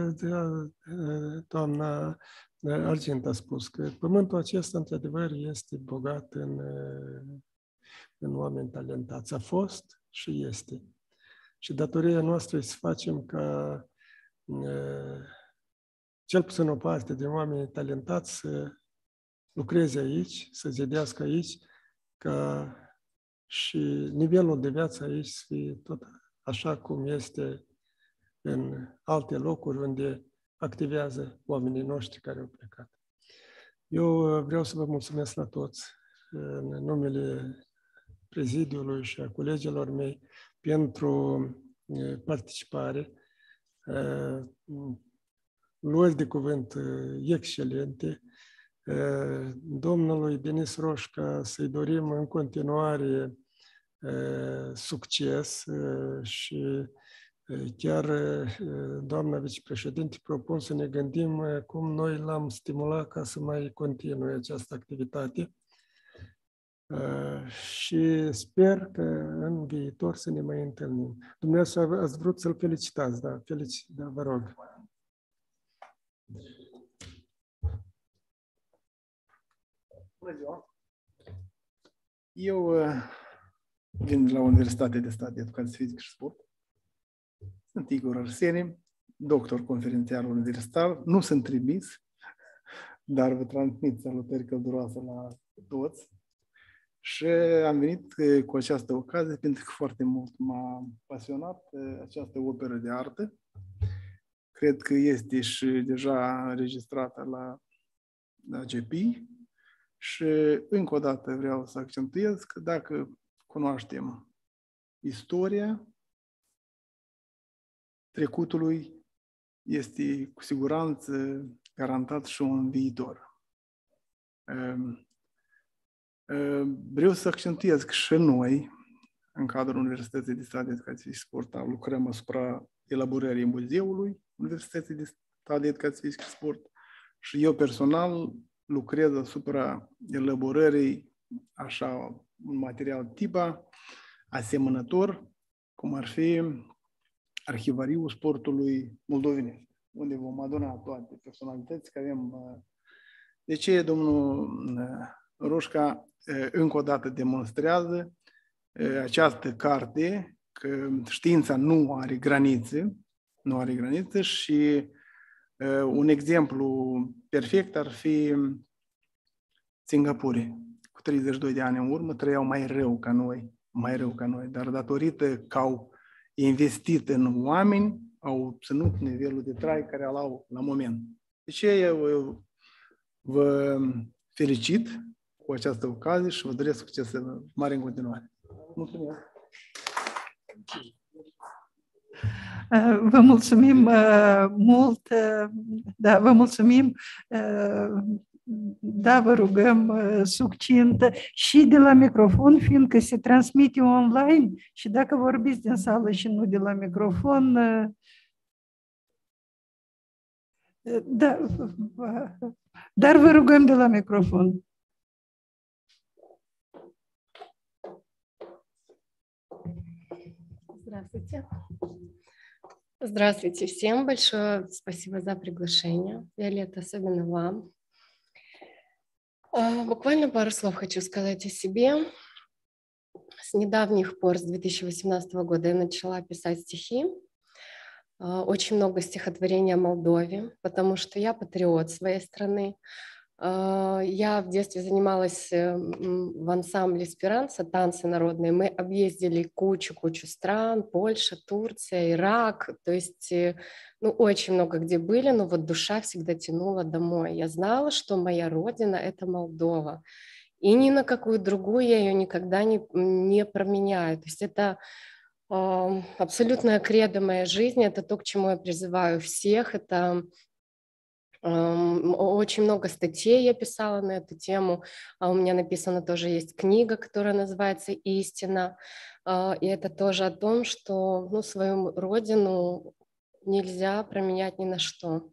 doamna Argint a spus, că pământul acesta, într-adevăr, este bogat în, în oameni talentați. A fost și este. Și datoria noastră este să facem ca cel puțin o parte din oameni talentați să lucreze aici, să zidească aici, ca și nivelul de viață aici să fie tot așa cum este în alte locuri unde activează oamenii noștri care au plecat. Eu vreau să vă mulțumesc la toți, în numele prezidiului și a colegilor mei, pentru participare, luări de cuvânt excelente. Domnului Denis Roșca să-i dorim în continuare succes și chiar doamna vicepreședinte propun să ne gândim cum noi l-am stimulat ca să mai continue această activitate și sper că în viitor să ne mai întâlnim. Dumneavoastră ați vrut să-l felicitați, da? Felici, da, vă rog. Bună ziua! Eu vin de la Universitatea de Stat de Educație Fizică și Sport. Sunt Igor Arseni, doctor conferențiar universitar. Nu sunt trimis, dar vă transmit salutări călduroase la toți. Și am venit cu această ocazie pentru că foarte mult m-a pasionat această operă de artă. Cred că este și deja înregistrată la, la G P. Și încă o dată vreau să accentuez că dacă cunoaștem istoria trecutului, este cu siguranță garantat și un viitor. Vreau să accentuez că și noi, în cadrul Universității de Stat de Educație și Sport, lucrăm asupra elaborării muzeului Universității de Stat de Educație Fizică și Sport și eu personal lucrez asupra elaborării așa un material tipa asemănător, cum ar fi Arhivariul Sportului Moldovenesc, unde vom aduna toate personalități care avem. De ce domnul Roșca încă o dată demonstrează această carte, că știința nu are granițe, nu are granițe și un exemplu perfect ar fi Singapore. Cu treizeci și doi de ani în urmă trăiau mai rău ca noi, mai rău ca noi, dar datorită că au investit în oameni, au obținut nivelul de trai care îl au la moment. Deci eu, eu vă felicit cu această ocazie și vă doresc succes mare în continuare. Mulțumesc! Vă mulțumim mult, da, vă mulțumim, da, vă rugăm succint și de la microfon, fiindcă se transmite online și dacă vorbiți din sală și nu de la microfon, da, dar vă rugăm de la microfon. Здравствуйте. Здравствуйте всем. Большое спасибо за приглашение. Виолетта, особенно вам. Буквально пару слов хочу сказать о себе. С недавних пор, с две тысячи восемнадцатого года, я начала писать стихи. Очень много стихотворений о Молдове, потому что я патриот своей страны. Я в детстве занималась в ансамбле «Эсперанца», танцы народные. Мы объездили кучу-кучу стран, Польша, Турция, Ирак. То есть, ну, очень много где были, но вот душа всегда тянула домой. Я знала, что моя родина – это Молдова. И ни на какую другую я ее никогда не, не променяю. То есть это э, абсолютная кредо моей жизни, это то, к чему я призываю всех. Это очень много статей я писала на эту тему. У меня написана тоже есть книга, которая называется «Истина». И это тоже о том, что ну, свою родину нельзя променять ни на что.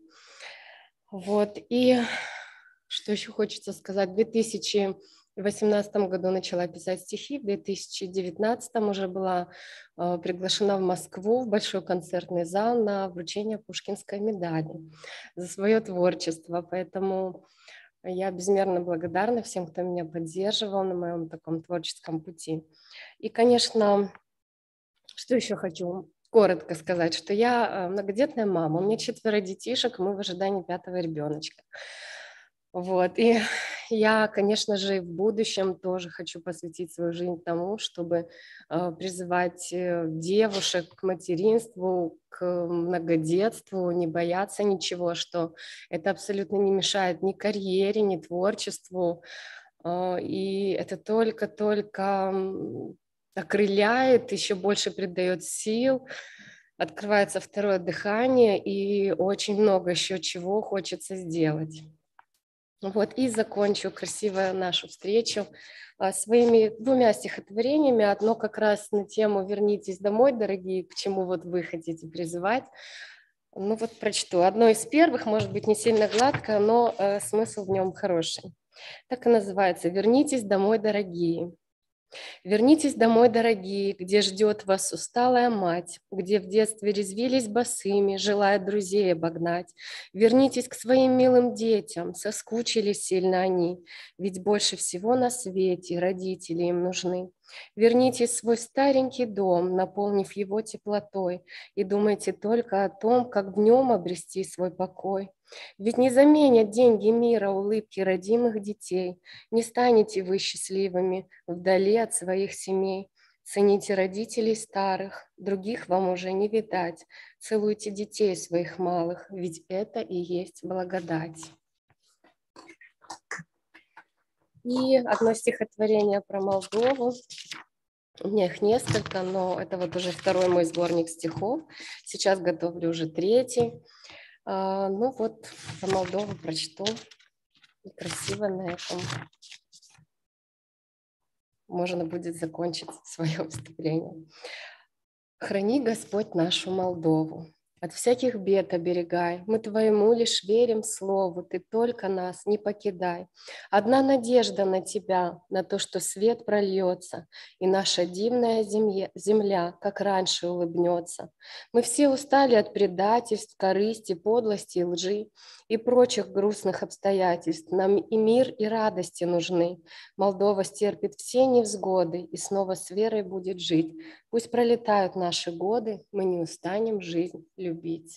Вот. И что еще хочется сказать? В две тысячи восемнадцатом году начала писать стихи, в две тысячи девятнадцатом уже была э, приглашена в Москву в большой концертный зал на вручение Пушкинской медали за свое творчество. Поэтому я безмерно благодарна всем, кто меня поддерживал на моем таком творческом пути. И, конечно, что еще хочу коротко сказать, что я многодетная мама, у меня четверо детишек, мы в ожидании пятого ребеночка. Вот. И я, конечно же, в будущем тоже хочу посвятить свою жизнь тому, чтобы э, призывать девушек к материнству, к многодетству, не бояться ничего, что это абсолютно не мешает ни карьере, ни творчеству. Э, и это только-только окрыляет, еще больше придает сил, открывается второе дыхание, и очень много еще чего хочется сделать. Вот, и закончу красиво нашу встречу а, своими двумя стихотворениями. Одно как раз на тему «Вернитесь домой, дорогие», к чему вот вы хотите призывать. Ну вот прочту. Одно из первых, может быть, не сильно гладкое, но э, смысл в нем хороший. Так и называется «Вернитесь домой, дорогие». Вернитесь домой, дорогие, где ждет вас усталая мать, где в детстве резвились босыми, желая друзей обогнать. Вернитесь к своим милым детям, соскучились сильно они, ведь больше всего на свете родители им нужны. Вернитесь в свой старенький дом, наполнив его теплотой, и думайте только о том, как в нем обрести свой покой. Ведь не заменят деньги мира улыбки родимых детей, не станете вы счастливыми вдали от своих семей. Цените родителей старых, других вам уже не видать. Целуйте детей своих малых, ведь это и есть благодать. И одно стихотворение про Молдову. У меня их несколько, но это вот уже второй мой сборник стихов. Сейчас готовлю уже третий. А, ну вот, про Молдову прочту. И красиво на этом можно будет закончить свое выступление. Храни, Господь, нашу Молдову. От всяких бед оберегай, мы Твоему лишь верим слову, Ты только нас не покидай. Одна надежда на Тебя, на то, что свет прольется, и наша дивная земля, земля как раньше улыбнется. Мы все устали от предательств, корысти, подлости и лжи и прочих грустных обстоятельств. Нам и мир, и радости нужны. Молдова стерпит все невзгоды и снова с верой будет жить. Пусть пролетают наши годы, мы не устанем жизнь любить.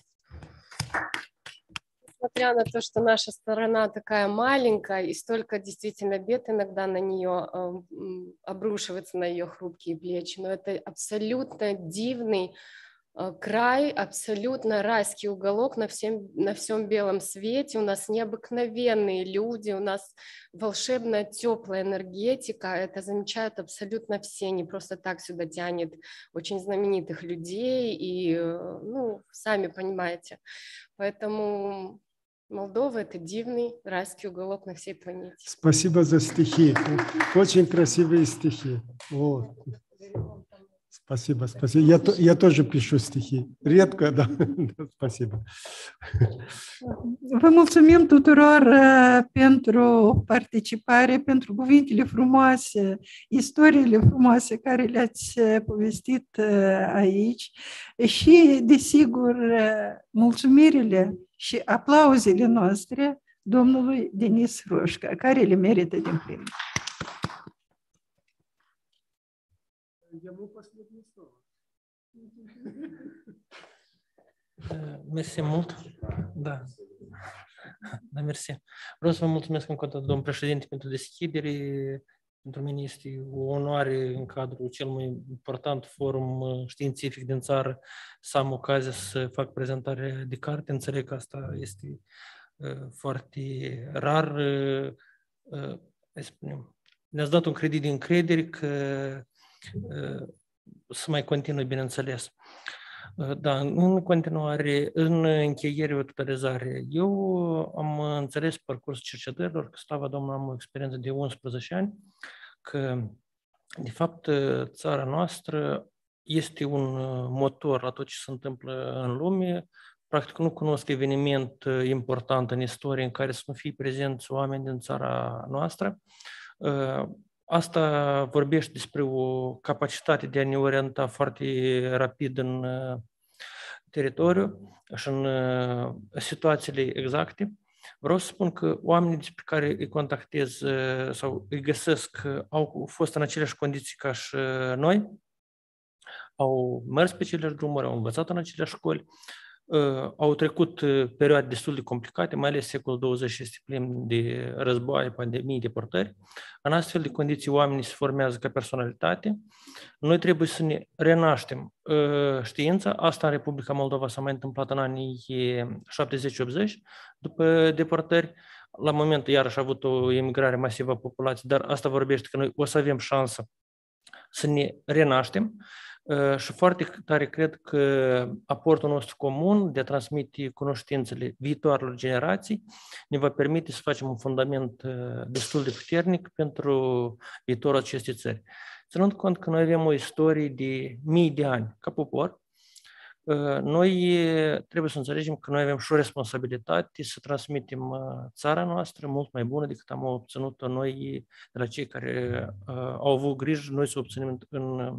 Несмотря на то, что наша страна такая маленькая, и столько действительно бед иногда на нее э, обрушивается, на ее хрупкие плечи, но это абсолютно дивный э, край, абсолютно райский уголок на всем, на всем белом свете. У нас необыкновенные люди, у нас волшебная теплая энергетика. Это замечают абсолютно все, не просто так сюда тянет очень знаменитых людей, и, ну, сами понимаете. Поэтому Молдова – это дивный райский уголок на всей планете. Спасибо за стихи. Очень красивые стихи. Вот. Spasiba, spasiba. Я, я тоже пишу стихи. Редко, да. Spasiba. Vă mulțumim tuturor pentru participare, pentru cuvintele frumoase, istoriile frumoase care le-ați povestit aici și, desigur, mulțumirile și aplauzele noastre domnului Denis Roșca, care le merită din plin. Mersi mult. Da. Da, mersi. Vreau să vă mulțumesc încă o dată, domnul președinte, pentru deschidere. Pentru mine este o onoare în cadrul cel mai important forum științific din țară să am ocazia să fac prezentare de carte. Înțeleg că asta este uh, foarte rar. Uh, uh, spunem, ne-ați dat un credit de încredere că uh, să mai continui, bineînțeles. Da, în continuare, în încheiere, o totalizare, eu am înțeles parcursul cercetărilor, că slava Domnului am o experiență de unsprezece ani, că, de fapt, țara noastră este un motor la tot ce se întâmplă în lume. Practic, nu cunosc eveniment important în istorie în care să nu fie prezenți oameni din țara noastră. Asta vorbește despre o capacitate de a ne orienta foarte rapid în teritoriu și în situațiile exacte. Vreau să spun că oamenii despre care îi contactez sau îi găsesc au fost în aceleași condiții ca și noi, au mers pe aceleași drumuri, au învățat în aceleași școli, au trecut perioade destul de complicate, mai ales secolul douăzeci este plin de războaie, pandemii, deportări. În astfel de condiții oamenii se formează ca personalitate. Noi trebuie să ne renaștem știința. Asta în Republica Moldova s-a mai întâmplat în anii șaptezeci optzeci, după deportări. La momentul iarăși a avut o emigrare masivă a populației, dar asta vorbește că noi o să avem șansă să ne renaștem. Și foarte tare cred că aportul nostru comun de a transmite cunoștințele viitoarelor generații ne va permite să facem un fundament destul de puternic pentru viitorul acestei țări. Ținând cont că noi avem o istorie de mii de ani ca popor, noi trebuie să înțelegem că noi avem și o responsabilitate să transmitem țara noastră mult mai bună decât am obținut-o noi de la cei care au avut grijă noi să obținem în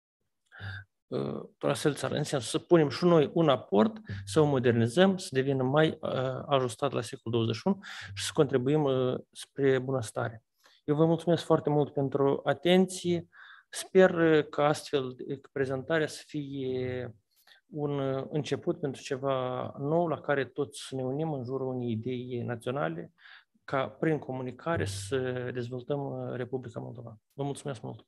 astfel țară, în sens să punem și noi un aport, să o modernizăm, să devină mai ajustat la secolul douăzeci și unu și să contribuim spre bunăstare. Eu vă mulțumesc foarte mult pentru atenție. Sper că astfel prezentarea să fie un început pentru ceva nou la care toți să ne unim în jurul unei idei naționale ca prin comunicare să dezvoltăm Republica Moldova. Vă mulțumesc mult!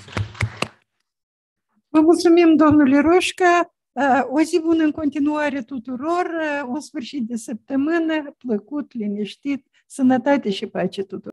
Vă mulțumim, domnule Roșca. O zi bună în continuare tuturor, un sfârșit de săptămână plăcut, liniștit, sănătate și pace tuturor.